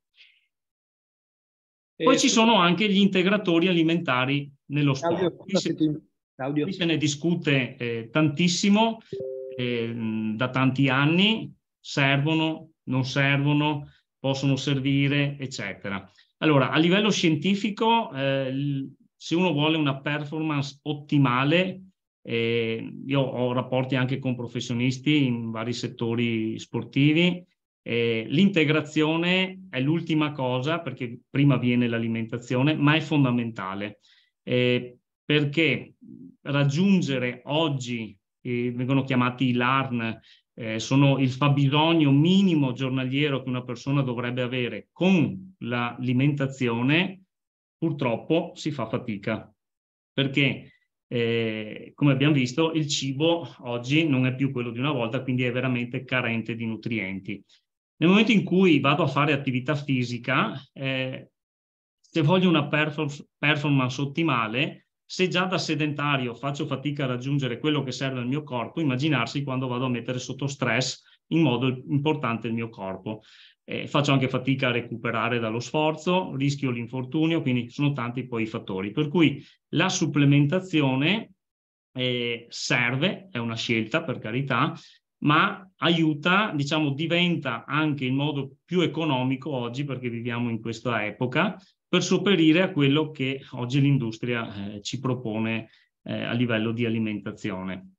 Poi ci sono anche gli integratori alimentari nello sport. Qui se ne discute tantissimo da tanti anni, servono, non servono, possono servire, eccetera. Allora, a livello scientifico, se uno vuole una performance ottimale, io ho rapporti anche con professionisti in vari settori sportivi. L'integrazione è l'ultima cosa, perché prima viene l'alimentazione, ma è fondamentale perché raggiungere oggi, vengono chiamati i LARN, sono il fabbisogno minimo giornaliero che una persona dovrebbe avere con l'alimentazione, purtroppo si fa fatica, perché come abbiamo visto il cibo oggi non è più quello di una volta, quindi è veramente carente di nutrienti. Nel momento in cui vado a fare attività fisica, se voglio una performance ottimale, se già da sedentario faccio fatica a raggiungere quello che serve al mio corpo, immaginarsi quando vado a mettere sotto stress in modo importante il mio corpo. Faccio anche fatica a recuperare dallo sforzo, rischio l'infortunio, quindi sono tanti poi i fattori. Per cui la supplementazione serve, è una scelta per carità, ma aiuta, diciamo, diventa anche il modo più economico oggi, perché viviamo in questa epoca, per sopperire a quello che oggi l'industria ci propone a livello di alimentazione.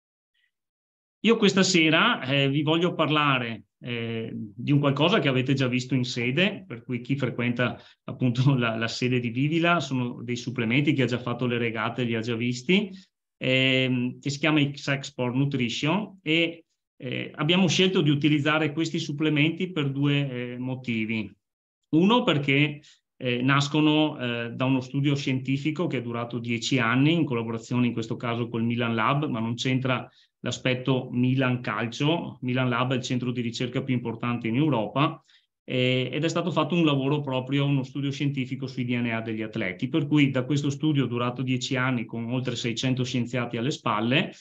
Io questa sera vi voglio parlare di un qualcosa che avete già visto in sede, per cui chi frequenta appunto la sede di Vivila, sono dei supplementi, chi ha già fatto le regate li ha già visti, che si chiama X-Export Nutrition, e abbiamo scelto di utilizzare questi supplementi per due motivi. Uno, perché nascono da uno studio scientifico che è durato 10 anni, in collaborazione in questo caso col Milan Lab, ma non c'entra l'aspetto Milan Calcio. Milan Lab è il centro di ricerca più importante in Europa, ed è stato fatto un lavoro proprio, uno studio scientifico sui DNA degli atleti, per cui da questo studio durato 10 anni con oltre 600 scienziati alle spalle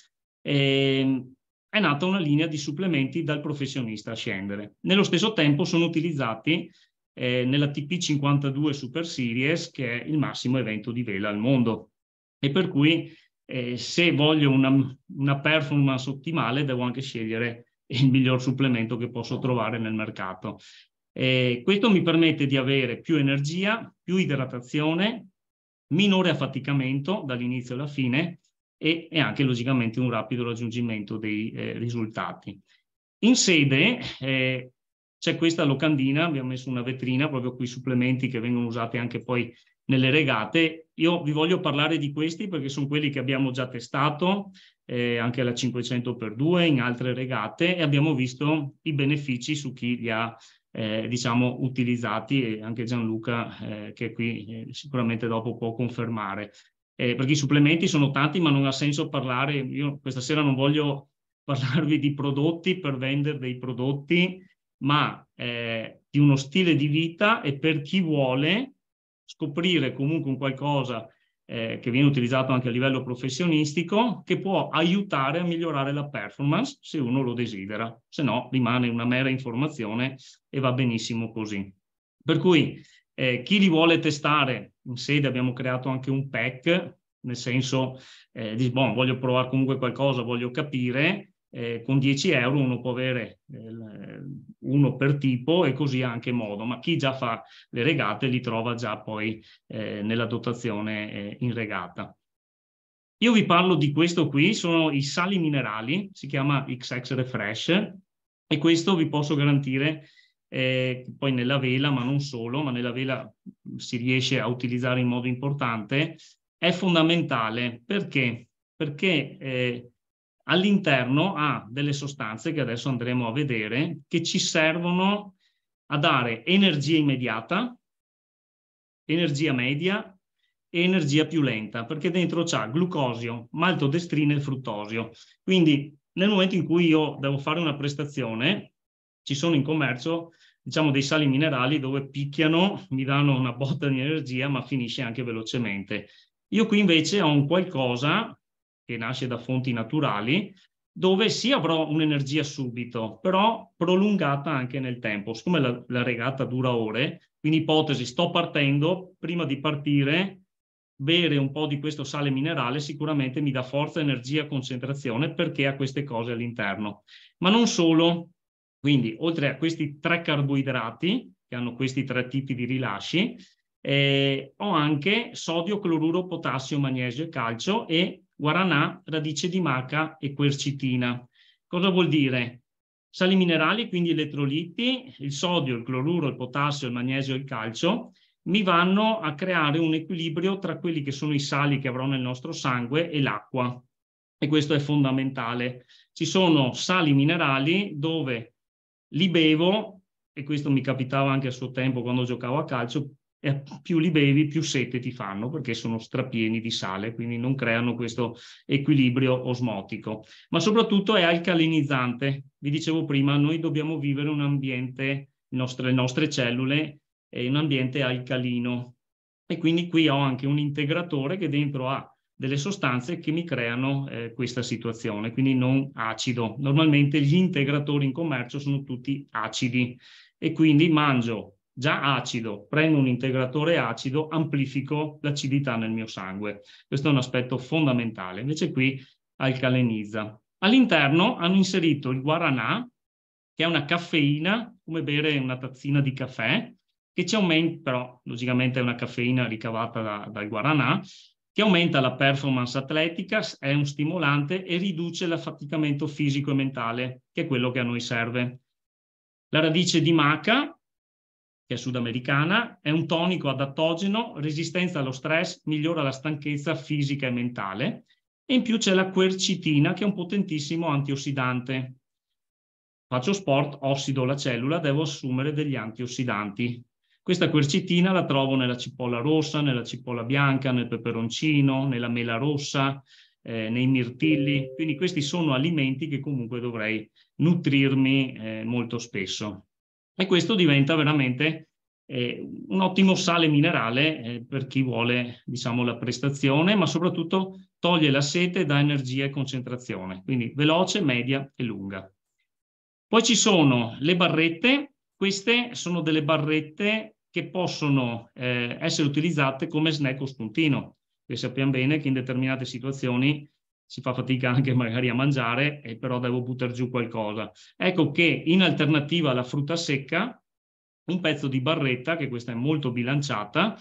è nata una linea di supplementi dal professionista a scendere. Nello stesso tempo sono utilizzati nella TP52 Super Series, che è il massimo evento di vela al mondo, e per cui se voglio una performance ottimale devo anche scegliere il miglior supplemento che posso trovare nel mercato. Questo mi permette di avere più energia, più idratazione, minore affaticamento dall'inizio alla fine e anche logicamente un rapido raggiungimento dei risultati. In sede c'è questa locandina, abbiamo messo una vetrina proprio qui, supplementi che vengono usati anche poi nelle regate. Io vi voglio parlare di questi perché sono quelli che abbiamo già testato anche alla 500x2 in altre regate, e abbiamo visto i benefici su chi li ha diciamo utilizzati, e anche Gianluca che qui sicuramente dopo può confermare, perché i supplementi sono tanti ma non ha senso parlare. Io questa sera non voglio parlarvi di prodotti per vendere dei prodotti, ma di uno stile di vita, e per chi vuole scoprire comunque un qualcosa che viene utilizzato anche a livello professionistico, che può aiutare a migliorare la performance se uno lo desidera, se no rimane una mera informazione e va benissimo così. Per cui chi li vuole testare in sede, abbiamo creato anche un pack, nel senso di boh, voglio provare comunque qualcosa, voglio capire. Con 10 euro uno può avere uno per tipo e così anche modo, ma chi già fa le regate li trova già poi nella dotazione in regata. Io vi parlo di questo qui, sono i sali minerali, si chiama XX Refresh, e questo vi posso garantire poi nella vela, ma non solo, ma nella vela si riesce a utilizzare in modo importante, è fondamentale. Perché? Perché all'interno ha delle sostanze che adesso andremo a vedere, che ci servono a dare energia immediata, energia media e energia più lenta, perché dentro c'ha glucosio, maltodestrina e fruttosio. Quindi nel momento in cui io devo fare una prestazione, ci sono in commercio, diciamo, dei sali minerali dove picchiano, mi danno una botta di energia, ma finisce anche velocemente. Io qui invece ho un qualcosa che nasce da fonti naturali, dove sì avrò un'energia subito, però prolungata anche nel tempo. Siccome la regata dura ore, quindi ipotesi, sto partendo, prima di partire, bere un po' di questo sale minerale sicuramente mi dà forza, energia, concentrazione, perché ha queste cose all'interno. Ma non solo, quindi oltre a questi 3 carboidrati, che hanno questi 3 tipi di rilasci, ho anche sodio, cloruro, potassio, magnesio e calcio, e guaranà, radice di maca e quercitina. Cosa vuol dire? Sali minerali, quindi elettroliti, il sodio, il cloruro, il potassio, il magnesio e il calcio, mi vanno a creare un equilibrio tra quelli che sono i sali che avrò nel nostro sangue e l'acqua. E questo è fondamentale. Ci sono sali minerali dove li bevo, e questo mi capitava anche a suo tempo quando giocavo a calcio, più li bevi più sete ti fanno, perché sono strapieni di sale, quindi non creano questo equilibrio osmotico. Ma soprattutto è alcalinizzante. Vi dicevo prima, noi dobbiamo vivere un ambiente, le nostre cellule, in un ambiente alcalino, e quindi qui ho anche un integratore che dentro ha delle sostanze che mi creano questa situazione, quindi non acido. Normalmente gli integratori in commercio sono tutti acidi, e quindi mangio già acido, prendo un integratore acido, amplifico l'acidità nel mio sangue. Questo è un aspetto fondamentale. Invece qui alcalinizza. All'interno hanno inserito il guaranà, che è una caffeina, come bere una tazzina di caffè, che ci aumenta, però logicamente è una caffeina ricavata dal guaranà, che aumenta la performance atletica, è un stimolante e riduce l'affaticamento fisico e mentale, che è quello che a noi serve. La radice di maca, che è sudamericana, è un tonico adattogeno, resistenza allo stress, migliora la stanchezza fisica e mentale, e in più c'è la quercitina, che è un potentissimo antiossidante. Faccio sport, ossido la cellula, devo assumere degli antiossidanti. Questa quercitina la trovo nella cipolla rossa, nella cipolla bianca, nel peperoncino, nella mela rossa, nei mirtilli. Quindi questi sono alimenti che comunque dovrei nutrirmi molto spesso. E questo diventa veramente un ottimo sale minerale per chi vuole, diciamo, la prestazione, ma soprattutto toglie la sete e dà energia e concentrazione. Quindi veloce, media e lunga. Poi ci sono le barrette. Queste sono delle barrette che possono essere utilizzate come snack o spuntino, che sappiamo bene che in determinate situazioni si fa fatica anche magari a mangiare, e però devo buttare giù qualcosa. Ecco che in alternativa alla frutta secca, un pezzo di barretta, che questa è molto bilanciata,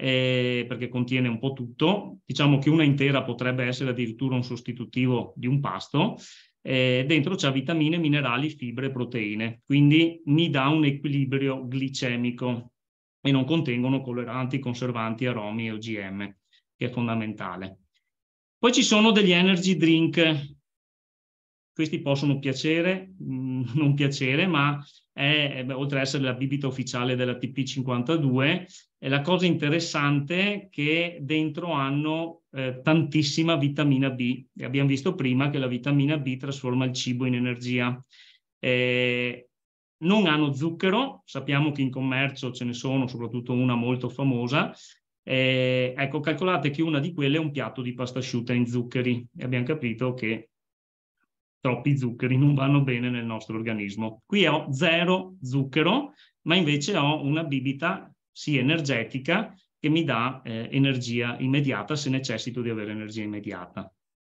perché contiene un po' tutto, diciamo che una intera potrebbe essere addirittura un sostitutivo di un pasto, dentro c'ha vitamine, minerali, fibre e proteine, quindi mi dà un equilibrio glicemico, e non contengono coloranti, conservanti, aromi e OGM, che è fondamentale. Poi ci sono degli energy drink. Questi possono piacere, non piacere, ma oltre ad essere la bibita ufficiale della TP52, è la cosa interessante che dentro hanno tantissima vitamina B. E abbiamo visto prima che la vitamina B trasforma il cibo in energia. Non hanno zucchero, sappiamo che in commercio ce ne sono, soprattutto una molto famosa. Ecco, calcolate che una di quelle è un piatto di pasta asciutta in zuccheri, e abbiamo capito che troppi zuccheri non vanno bene nel nostro organismo. Qui ho 0 zucchero, ma invece ho una bibita, sì, energetica, che mi dà energia immediata se necessito di avere energia immediata.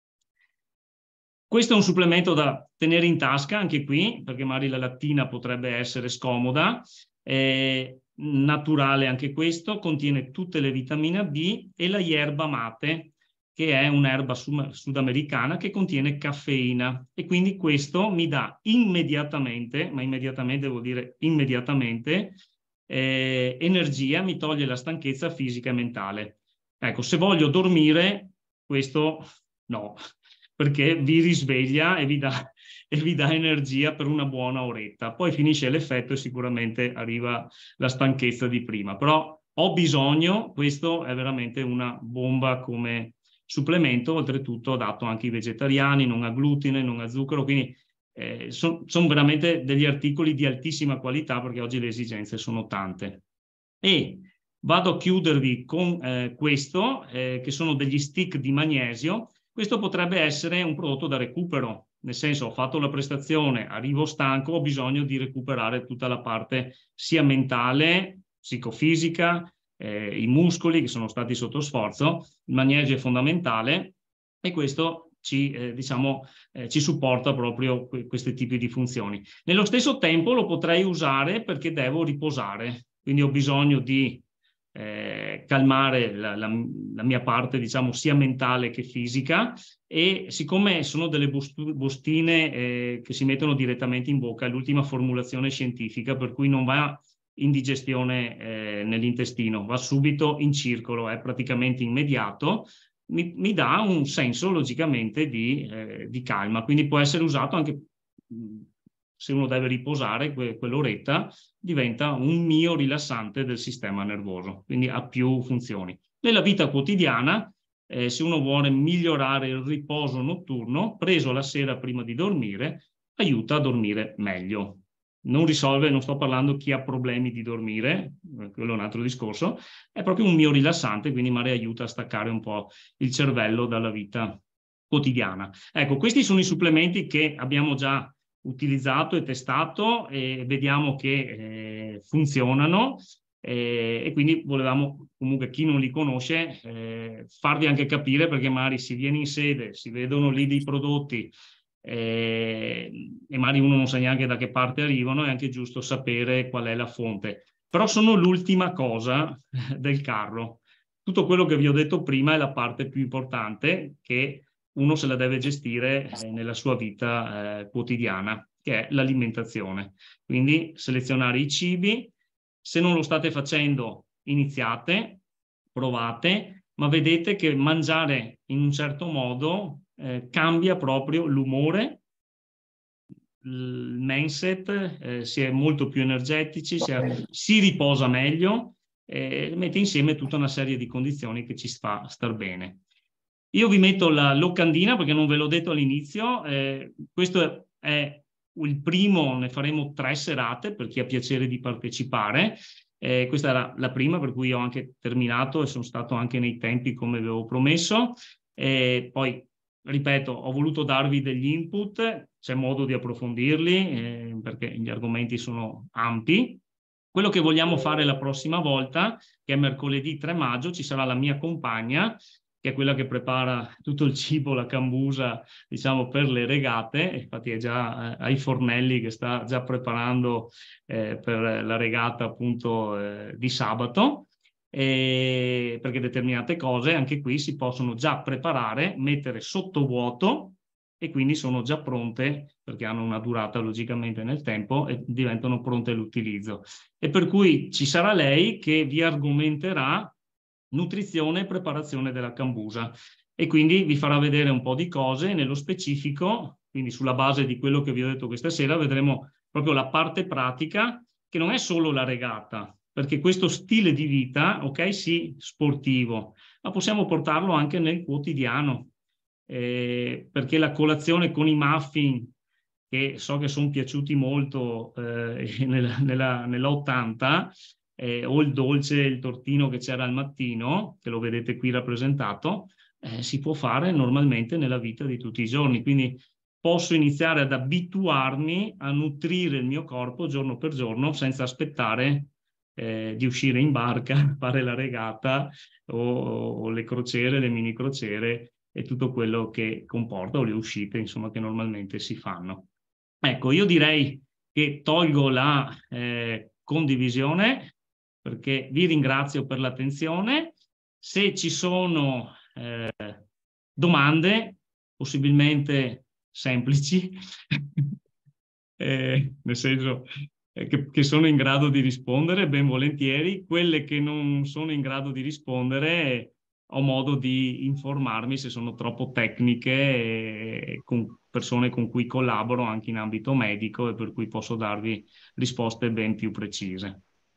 Questo è un supplemento da tenere in tasca anche qui, perché magari la lattina potrebbe essere scomoda, naturale anche questo, contiene tutte le vitamine B e la yerba mate, che è un'erba sudamericana che contiene caffeina, e quindi questo mi dà immediatamente, ma immediatamente vuol dire immediatamente, energia, mi toglie la stanchezza fisica e mentale. Ecco, se voglio dormire, questo no, perché vi risveglia e vi dà energia per una buona oretta. Poi finisce l'effetto e sicuramente arriva la stanchezza di prima. Però ho bisogno, questo è veramente una bomba come supplemento, oltretutto adatto anche ai vegetariani, non ha glutine, non ha zucchero, quindi sono veramente degli articoli di altissima qualità, perché oggi le esigenze sono tante. E vado a chiudervi con questo, che sono degli stick di magnesio. Questo potrebbe essere un prodotto da recupero, nel senso, ho fatto la prestazione, arrivo stanco, ho bisogno di recuperare tutta la parte sia mentale, psicofisica, i muscoli che sono stati sotto sforzo. Il magnesio è fondamentale e questo ci supporta proprio questi tipi di funzioni. Nello stesso tempo lo potrei usare perché devo riposare, quindi ho bisogno di calmare la mia parte, diciamo, sia mentale che fisica, e siccome sono delle bustine che si mettono direttamente in bocca, è l'ultima formulazione scientifica, per cui non va in digestione nell'intestino, va subito in circolo, è praticamente immediato, mi dà un senso logicamente di calma, quindi può essere usato anche se uno deve riposare quell'oretta, diventa un mio rilassante del sistema nervoso, quindi ha più funzioni. Nella vita quotidiana, se uno vuole migliorare il riposo notturno, preso la sera prima di dormire, aiuta a dormire meglio. Non risolve, non sto parlando chi ha problemi di dormire, quello è un altro discorso, è proprio un mio rilassante, quindi magari aiuta a staccare un po' il cervello dalla vita quotidiana. Ecco, questi sono i supplementi che abbiamo già utilizzato e testato e vediamo che funzionano, e quindi volevamo comunque, chi non li conosce, farvi anche capire, perché magari si viene in sede, si vedono lì dei prodotti e magari uno non sa neanche da che parte arrivano, è anche giusto sapere qual è la fonte. Però sono l'ultima cosa del carro. Tutto quello che vi ho detto prima è la parte più importante, che uno se la deve gestire nella sua vita quotidiana, che è l'alimentazione. Quindi selezionare i cibi. Se non lo state facendo, iniziate, provate, ma vedete che mangiare in un certo modo cambia proprio l'umore, il mindset, si è molto più energetici, si riposa meglio, mette insieme tutta una serie di condizioni che ci fa star bene. Io vi metto la locandina perché non ve l'ho detto all'inizio, questo è il primo, ne faremo 3 serate per chi ha piacere di partecipare. Questa era la prima, per cui ho anche terminato e sono stato anche nei tempi come avevo promesso. Poi, ripeto, ho voluto darvi degli input, c'è modo di approfondirli perché gli argomenti sono ampi. Quello che vogliamo fare la prossima volta, che è mercoledì 3 maggio, ci sarà la mia compagna, che è quella che prepara tutto il cibo, la cambusa, diciamo, per le regate. Infatti è già ai fornelli che sta già preparando per la regata appunto di sabato, perché determinate cose anche qui si possono già preparare, mettere sotto vuoto e quindi sono già pronte, perché hanno una durata logicamente nel tempo e diventano pronte all'utilizzo. E per cui ci sarà lei che vi argomenterà nutrizione e preparazione della cambusa, e quindi vi farà vedere un po' di cose nello specifico. Quindi sulla base di quello che vi ho detto questa sera vedremo proprio la parte pratica, che non è solo la regata, perché questo stile di vita, ok, sì, sportivo, ma possiamo portarlo anche nel quotidiano, perché la colazione con i muffin, che so che sono piaciuti molto nella 80, o il dolce, il tortino che c'era al mattino, che lo vedete qui rappresentato, si può fare normalmente nella vita di tutti i giorni. Quindi posso iniziare ad abituarmi a nutrire il mio corpo giorno per giorno senza aspettare di uscire in barca, fare la regata o le crociere, le mini crociere e tutto quello che comporta, o le uscite, insomma, che normalmente si fanno. Ecco, io direi che tolgo la condivisione, perché vi ringrazio per l'attenzione. Se ci sono domande, possibilmente semplici, nel senso che sono in grado di rispondere, ben volentieri. Quelle che non sono in grado di rispondere, ho modo di informarmi se sono troppo tecniche, con persone con cui collaboro anche in ambito medico, e per cui posso darvi risposte ben più precise.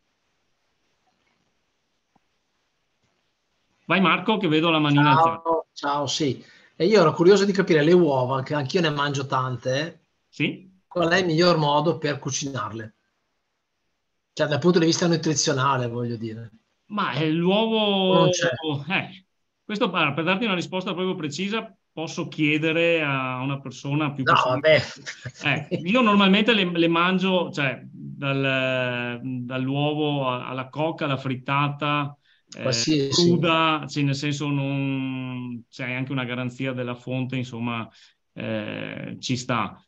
Vai Marco, che vedo la manina alzata. Ciao, sì. E io ero curioso di capire le uova, che anch'io ne mangio tante. Sì? Qual è il miglior modo per cucinarle? Cioè, dal punto di vista nutrizionale, voglio dire. Ma O non l'uovo, c'è? questo per darti una risposta proprio precisa, posso chiedere a una persona più No, personale. vabbè. Io normalmente le mangio, cioè dall'uovo alla coca, alla frittata, Qualsiasi. cruda, cioè nel senso non c'è anche una garanzia della fonte, insomma, ci sta.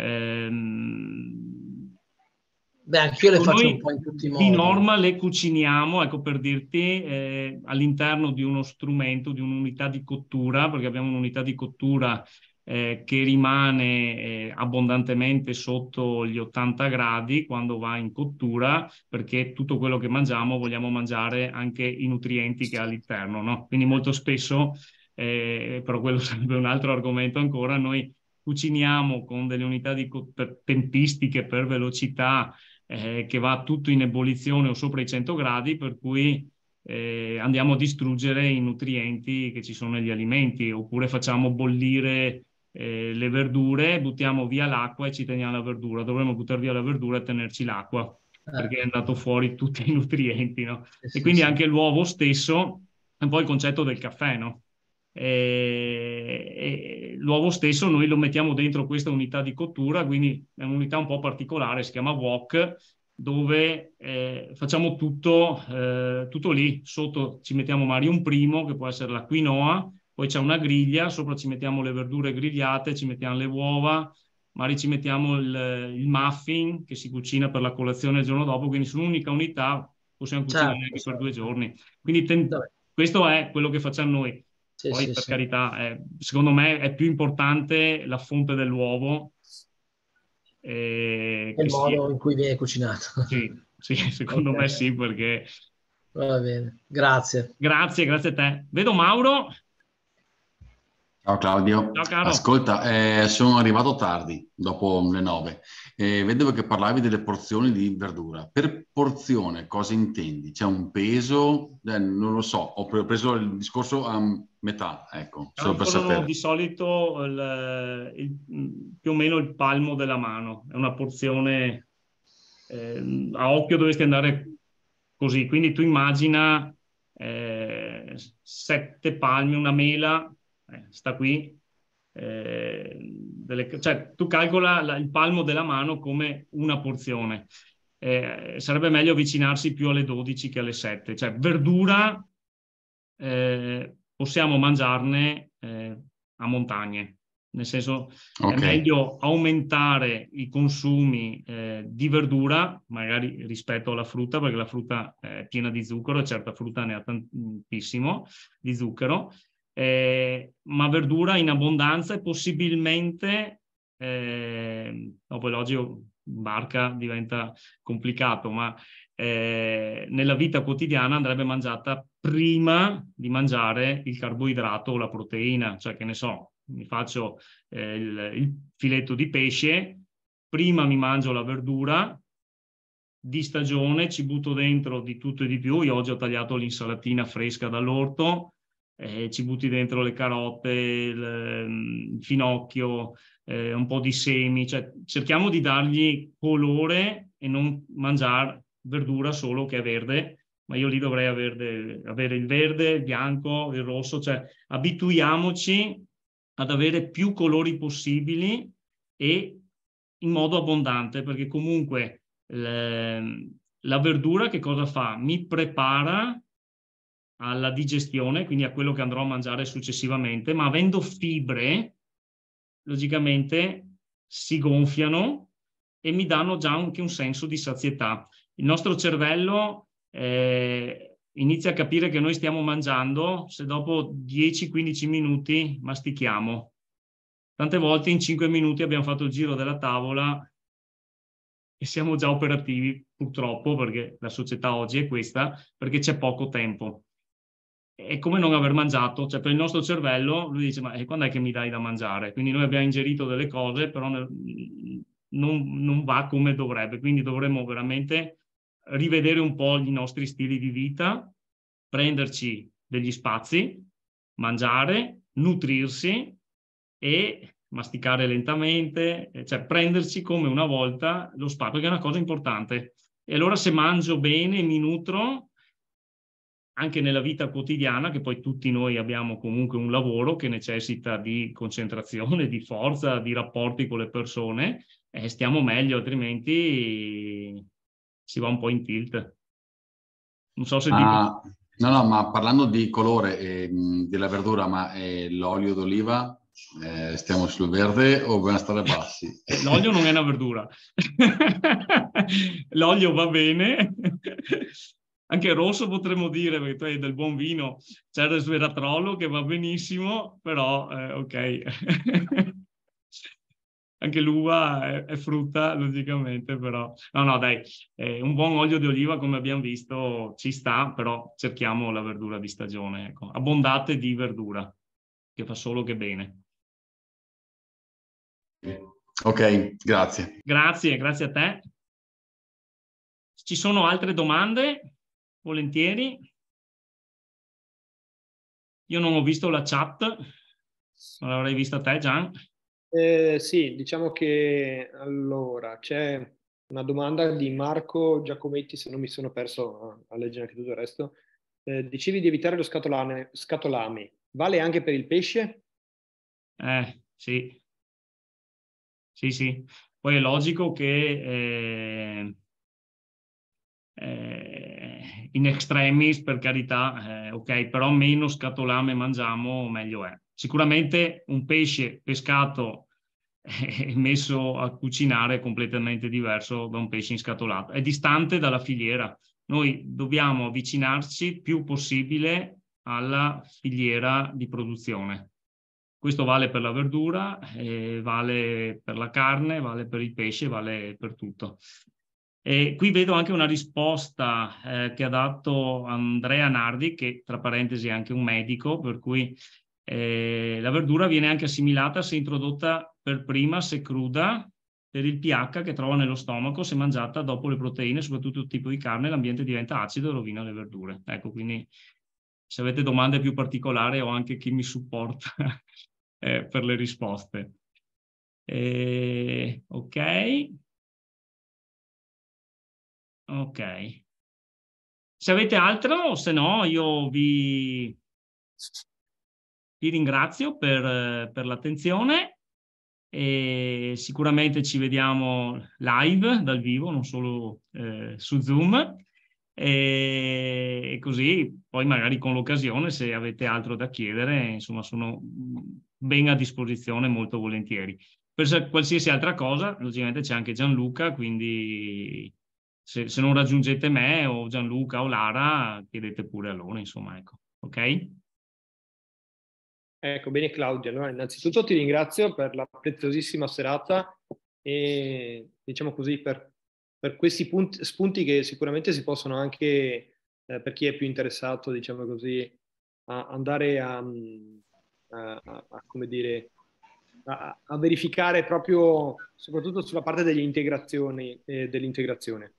Beh, anch'io le faccio un Noi po' in tutti i di modi. norma le cuciniamo, ecco per dirti, all'interno di uno strumento, di un'unità di cottura, perché abbiamo un'unità di cottura che rimane abbondantemente sotto gli 80 gradi quando va in cottura, perché tutto quello che mangiamo vogliamo mangiare anche i nutrienti che ha all'interno, no? Quindi molto spesso, però quello sarebbe un altro argomento ancora, noi cuciniamo con delle unità per tempistiche, per velocità, che va tutto in ebollizione o sopra i 100 gradi, per cui andiamo a distruggere i nutrienti che ci sono negli alimenti, oppure facciamo bollire le verdure, buttiamo via l'acqua e ci teniamo la verdura. Dovremmo buttare via la verdura e tenerci l'acqua, perché è andato fuori tutti i nutrienti, no? E quindi anche l'uovo stesso, è un po' il concetto del caffè, no? E l'uovo stesso noi lo mettiamo dentro questa unità di cottura, quindi è un'unità un po' particolare, si chiama wok, dove facciamo tutto lì. Sotto ci mettiamo magari un primo, che può essere la quinoa, poi c'è una griglia, sopra ci mettiamo le verdure grigliate, ci mettiamo le uova, magari ci mettiamo il muffin che si cucina per la colazione il giorno dopo, quindi su un'unica unità possiamo cucinare anche per 2 giorni. Quindi questo è quello che facciamo noi. Poi per carità, secondo me è più importante la fonte dell'uovo. Il modo in cui viene cucinato. Sì, secondo me sì, perché... Va bene, grazie. Grazie a te. Vedo Mauro. Ciao Claudio. Ciao caro. Ascolta, sono arrivato tardi, dopo le 9. Vedevo che parlavi delle porzioni di verdura. Per porzione cosa intendi? C'è un peso? Non lo so, ho preso il discorso a metà, ecco, solo per sapere. Di solito più o meno il palmo della mano, è una porzione, a occhio dovresti andare così, quindi tu immagina 7 palmi, una mela, sta qui, cioè tu calcola il palmo della mano come una porzione. Sarebbe meglio avvicinarsi più alle 12 che alle 7, cioè verdura possiamo mangiarne a montagne, nel senso è meglio aumentare i consumi di verdura, magari rispetto alla frutta, perché la frutta è piena di zucchero e certa frutta ne ha tantissimo di zucchero, ma verdura in abbondanza e possibilmente, dopo l'oggi in barca diventa complicato, ma nella vita quotidiana andrebbe mangiata prima di mangiare il carboidrato o la proteina, cioè che ne so, mi faccio il filetto di pesce, prima mi mangio la verdura, di stagione ci butto dentro di tutto e di più. Io oggi ho tagliato l'insalatina fresca dall'orto, ci butti dentro le carote, il finocchio, un po' di semi, cioè cerchiamo di dargli colore e non mangiare verdura solo che è verde, ma io lì dovrei avere il verde, il bianco, il rosso, cioè abituiamoci ad avere più colori possibili e in modo abbondante, perché comunque la verdura che cosa fa? Mi prepara alla digestione, quindi a quello che andrò a mangiare successivamente, ma avendo fibre, logicamente si gonfiano e mi danno già anche un senso di sazietà. Il nostro cervello inizia a capire che noi stiamo mangiando se dopo 10-15 minuti mastichiamo. Tante volte in 5 minuti abbiamo fatto il giro della tavola e siamo già operativi, purtroppo, perché la società oggi è questa, perché c'è poco tempo. È come non aver mangiato, cioè per il nostro cervello lui dice ma quando è che mi dai da mangiare? Quindi noi abbiamo ingerito delle cose, però non va come dovrebbe, quindi dovremmo veramente rivedere un po' i nostri stili di vita, prenderci degli spazi, mangiare, nutrirsi e masticare lentamente, cioè prenderci come una volta lo spazio, che è una cosa importante. E allora se mangio bene, mi nutro, anche nella vita quotidiana, che poi tutti noi abbiamo comunque un lavoro che necessita di concentrazione, di forza, di rapporti con le persone, stiamo meglio, altrimenti si va un po' in tilt. Non so se dico... No, ma parlando di colore della verdura, ma l'olio d'oliva, stiamo sul verde o dobbiamo stare bassi? L'olio non è una verdura. L'olio va bene. Anche rosso potremmo dire, perché tu hai del buon vino, c'è il resveratrollo che va benissimo, però ok. Anche l'uva è frutta, logicamente, però... No, dai, un buon olio di oliva, come abbiamo visto, ci sta, però cerchiamo la verdura di stagione, ecco. Abbondate di verdura, che fa solo che bene. Ok, grazie. Grazie a te. Ci sono altre domande? Volentieri. Io non ho visto la chat, ma l'avrei vista te, Gian. Sì, diciamo che allora c'è una domanda di Marco Giacometti, se non mi sono perso a leggere anche tutto il resto. Dicevi di evitare lo scatolame, vale anche per il pesce? Sì. Sì. Poi è logico che in extremis, per carità, ok, però meno scatolame mangiamo, meglio è. Sicuramente un pesce pescato messo a cucinare è completamente diverso da un pesce inscatolato. È distante dalla filiera. Noi dobbiamo avvicinarci più possibile alla filiera di produzione. Questo vale per la verdura, vale per la carne, vale per il pesce, vale per tutto. E qui vedo anche una risposta che ha dato Andrea Nardi, che tra parentesi è anche un medico, per cui la verdura viene anche assimilata se introdotta per prima, se cruda, per il pH che trova nello stomaco, se mangiata dopo le proteine, soprattutto il tipo di carne, l'ambiente diventa acido e rovina le verdure. Ecco, quindi se avete domande più particolari ho anche chi mi supporta per le risposte. Ok. Se avete altro, se no io vi ringrazio per l'attenzione e sicuramente ci vediamo live dal vivo, non solo su Zoom. E così poi magari con l'occasione, se avete altro da chiedere, insomma sono ben a disposizione molto volentieri. Per qualsiasi altra cosa, logicamente c'è anche Gianluca, quindi se non raggiungete me o Gianluca o Lara, chiedete pure a loro, insomma, ecco, ok? Ecco, bene Claudia, allora innanzitutto ti ringrazio per la preziosissima serata e diciamo così per questi spunti che sicuramente si possono anche, per chi è più interessato, diciamo così, a andare come dire, a verificare proprio, soprattutto sulla parte delle integrazioni, dell'integrazione.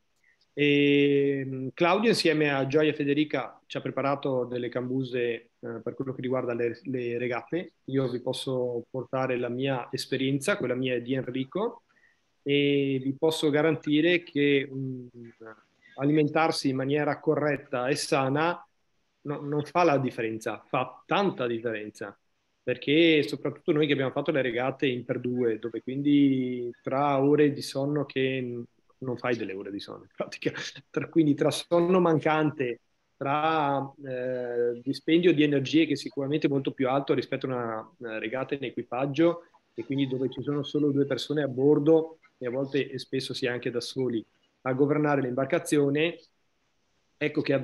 E Claudio insieme a Gioia e Federica ci ha preparato delle cambuse per quello che riguarda le regate. Io vi posso portare la mia esperienza, quella mia è di Enrico, e vi posso garantire che alimentarsi in maniera corretta e sana non fa la differenza, fa tanta differenza, perché soprattutto noi che abbiamo fatto le regate in per due, dove quindi tra ore di sonno che non fai delle ore di sonno, in pratica, quindi tra sonno mancante, tra dispendio di energie che è sicuramente molto più alto rispetto a una regata in equipaggio, e quindi dove ci sono solo due persone a bordo e a volte e spesso si è anche da soli a governare l'imbarcazione. Ecco che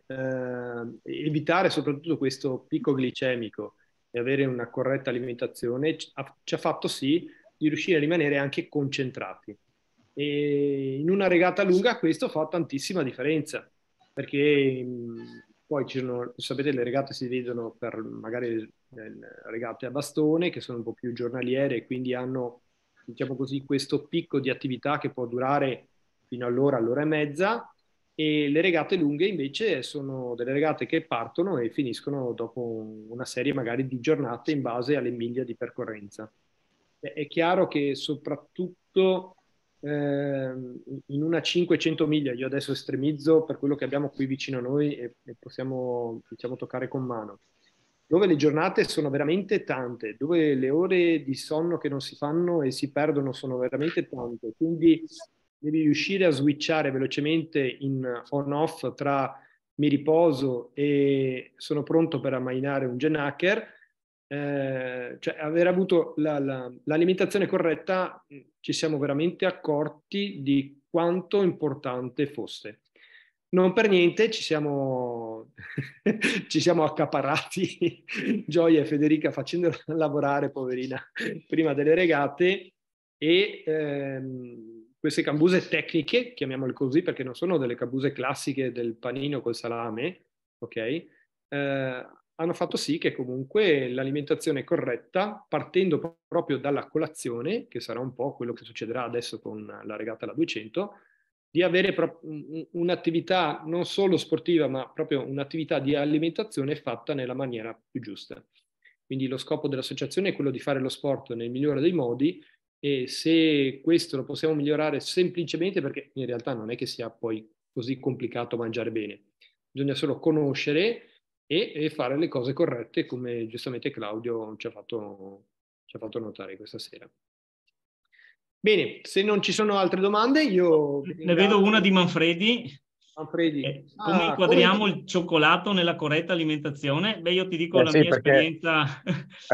evitare soprattutto questo picco glicemico e avere una corretta alimentazione ci ha fatto sì di riuscire a rimanere anche concentrati. E in una regata lunga questo fa tantissima differenza, perché poi sapete, le regate si dividono per magari regate a bastone, che sono un po' più giornaliere e quindi hanno, diciamo così, questo picco di attività che può durare fino all'ora, all'ora e mezza, e le regate lunghe invece sono delle regate che partono e finiscono dopo una serie magari di giornate in base alle miglia di percorrenza. È chiaro che soprattutto in una 500 miglia, io adesso estremizzo per quello che abbiamo qui vicino a noi e possiamo, diciamo, toccare con mano, dove le giornate sono veramente tante, dove le ore di sonno che non si fanno e si perdono sono veramente tante, quindi devi riuscire a switchare velocemente in on-off tra mi riposo e sono pronto per ammainare un gen hacker. Cioè aver avuto l'alimentazione corretta, ci siamo veramente accorti di quanto importante fosse. Non per niente ci siamo accaparrati Gioia e Federica facendo lavorare, poverina, prima delle regate, e queste cambuse tecniche, chiamiamole così, perché non sono delle cambuse classiche del panino col salame, ok? Hanno fatto sì che comunque l'alimentazione corretta, partendo proprio dalla colazione, che sarà un po' quello che succederà adesso con la regata alla 200, di avere un'attività non solo sportiva, ma proprio un'attività di alimentazione fatta nella maniera più giusta. Quindi lo scopo dell'associazione è quello di fare lo sport nel migliore dei modi, e se questo lo possiamo migliorare semplicemente, perché in realtà non è che sia poi così complicato mangiare bene, bisogna solo conoscere e fare le cose corrette, come giustamente Claudio ci ha fatto notare questa sera. Bene, se non ci sono altre domande, io ne vedo una di Manfredi. Manfredi. Come inquadriamo il cioccolato nella corretta alimentazione? Beh, io ti dico la mia esperienza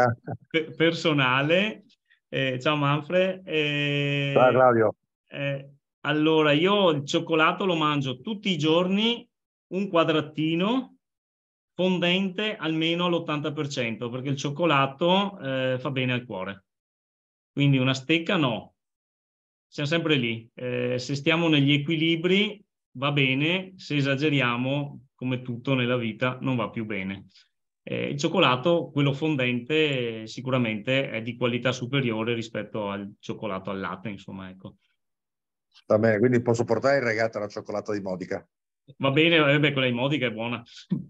personale. Ciao Manfred. Ciao Claudio. Allora, io il cioccolato lo mangio tutti i giorni, un quadratino fondente almeno all'80%, perché il cioccolato fa bene al cuore. Quindi una stecca no. Siamo sempre lì. Se stiamo negli equilibri va bene, se esageriamo, come tutto nella vita, non va più bene. Il cioccolato, quello fondente, sicuramente è di qualità superiore rispetto al cioccolato al latte, insomma, ecco. Va bene, quindi posso portare in regata la cioccolata di Modica. Va bene, beh, quella di Modica è buona.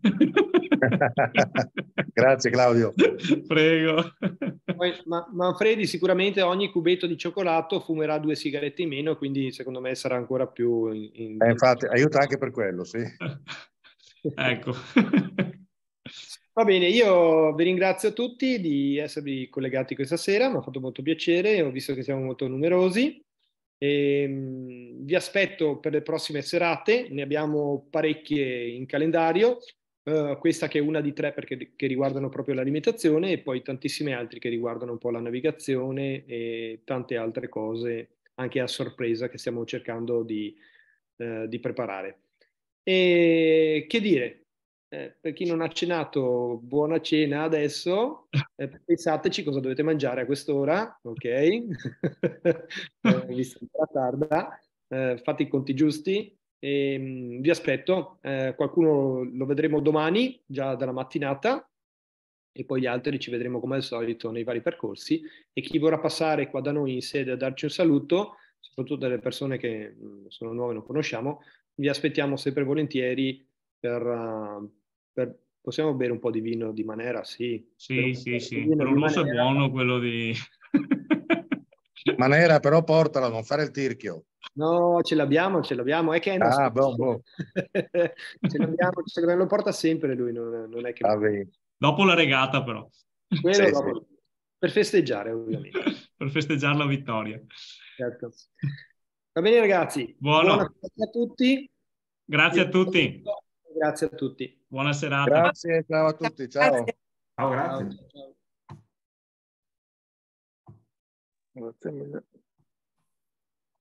Grazie Claudio. Prego. Poi, Manfredi sicuramente ogni cubetto di cioccolato fumerà 2 sigarette in meno, quindi secondo me sarà ancora più infatti aiuta anche per quello, sì. Ecco. Va bene, io vi ringrazio tutti di esservi collegati questa sera, mi ha fatto molto piacere, ho visto che siamo molto numerosi. Vi aspetto per le prossime serate, ne abbiamo parecchie in calendario. Questa che è una di 3 che riguardano proprio l'alimentazione, e poi tantissime altre che riguardano un po' la navigazione e tante altre cose anche a sorpresa che stiamo cercando di preparare. E che dire, per chi non ha cenato, buona cena adesso, pensateci cosa dovete mangiare a quest'ora, ok? Visto che è tarda, fate i conti giusti. E vi aspetto, qualcuno lo vedremo domani, già dalla mattinata, e poi gli altri ci vedremo come al solito nei vari percorsi, e chi vorrà passare qua da noi in sede a darci un saluto, soprattutto delle persone che sono nuove e non conosciamo, vi aspettiamo sempre volentieri possiamo bere un po' di vino di Manera, sì. Sì, sì, sì. Quello rosso è buono, quello di... Manera, però portala, non fare il tirchio. No, ce l'abbiamo, è che è nostro. Ah, boh. Ce l'abbiamo, lo porta sempre lui, non è che... Dopo la regata, però. Quello Sì, dopo, sì. per festeggiare, ovviamente. Per festeggiare la vittoria. Certo. Va bene, ragazzi. Buono. Buonasera a tutti. Grazie a tutti. Grazie a tutti. Buona serata. Grazie, ciao a tutti, ciao. Ciao, grazie. Ciao. Grazie mille.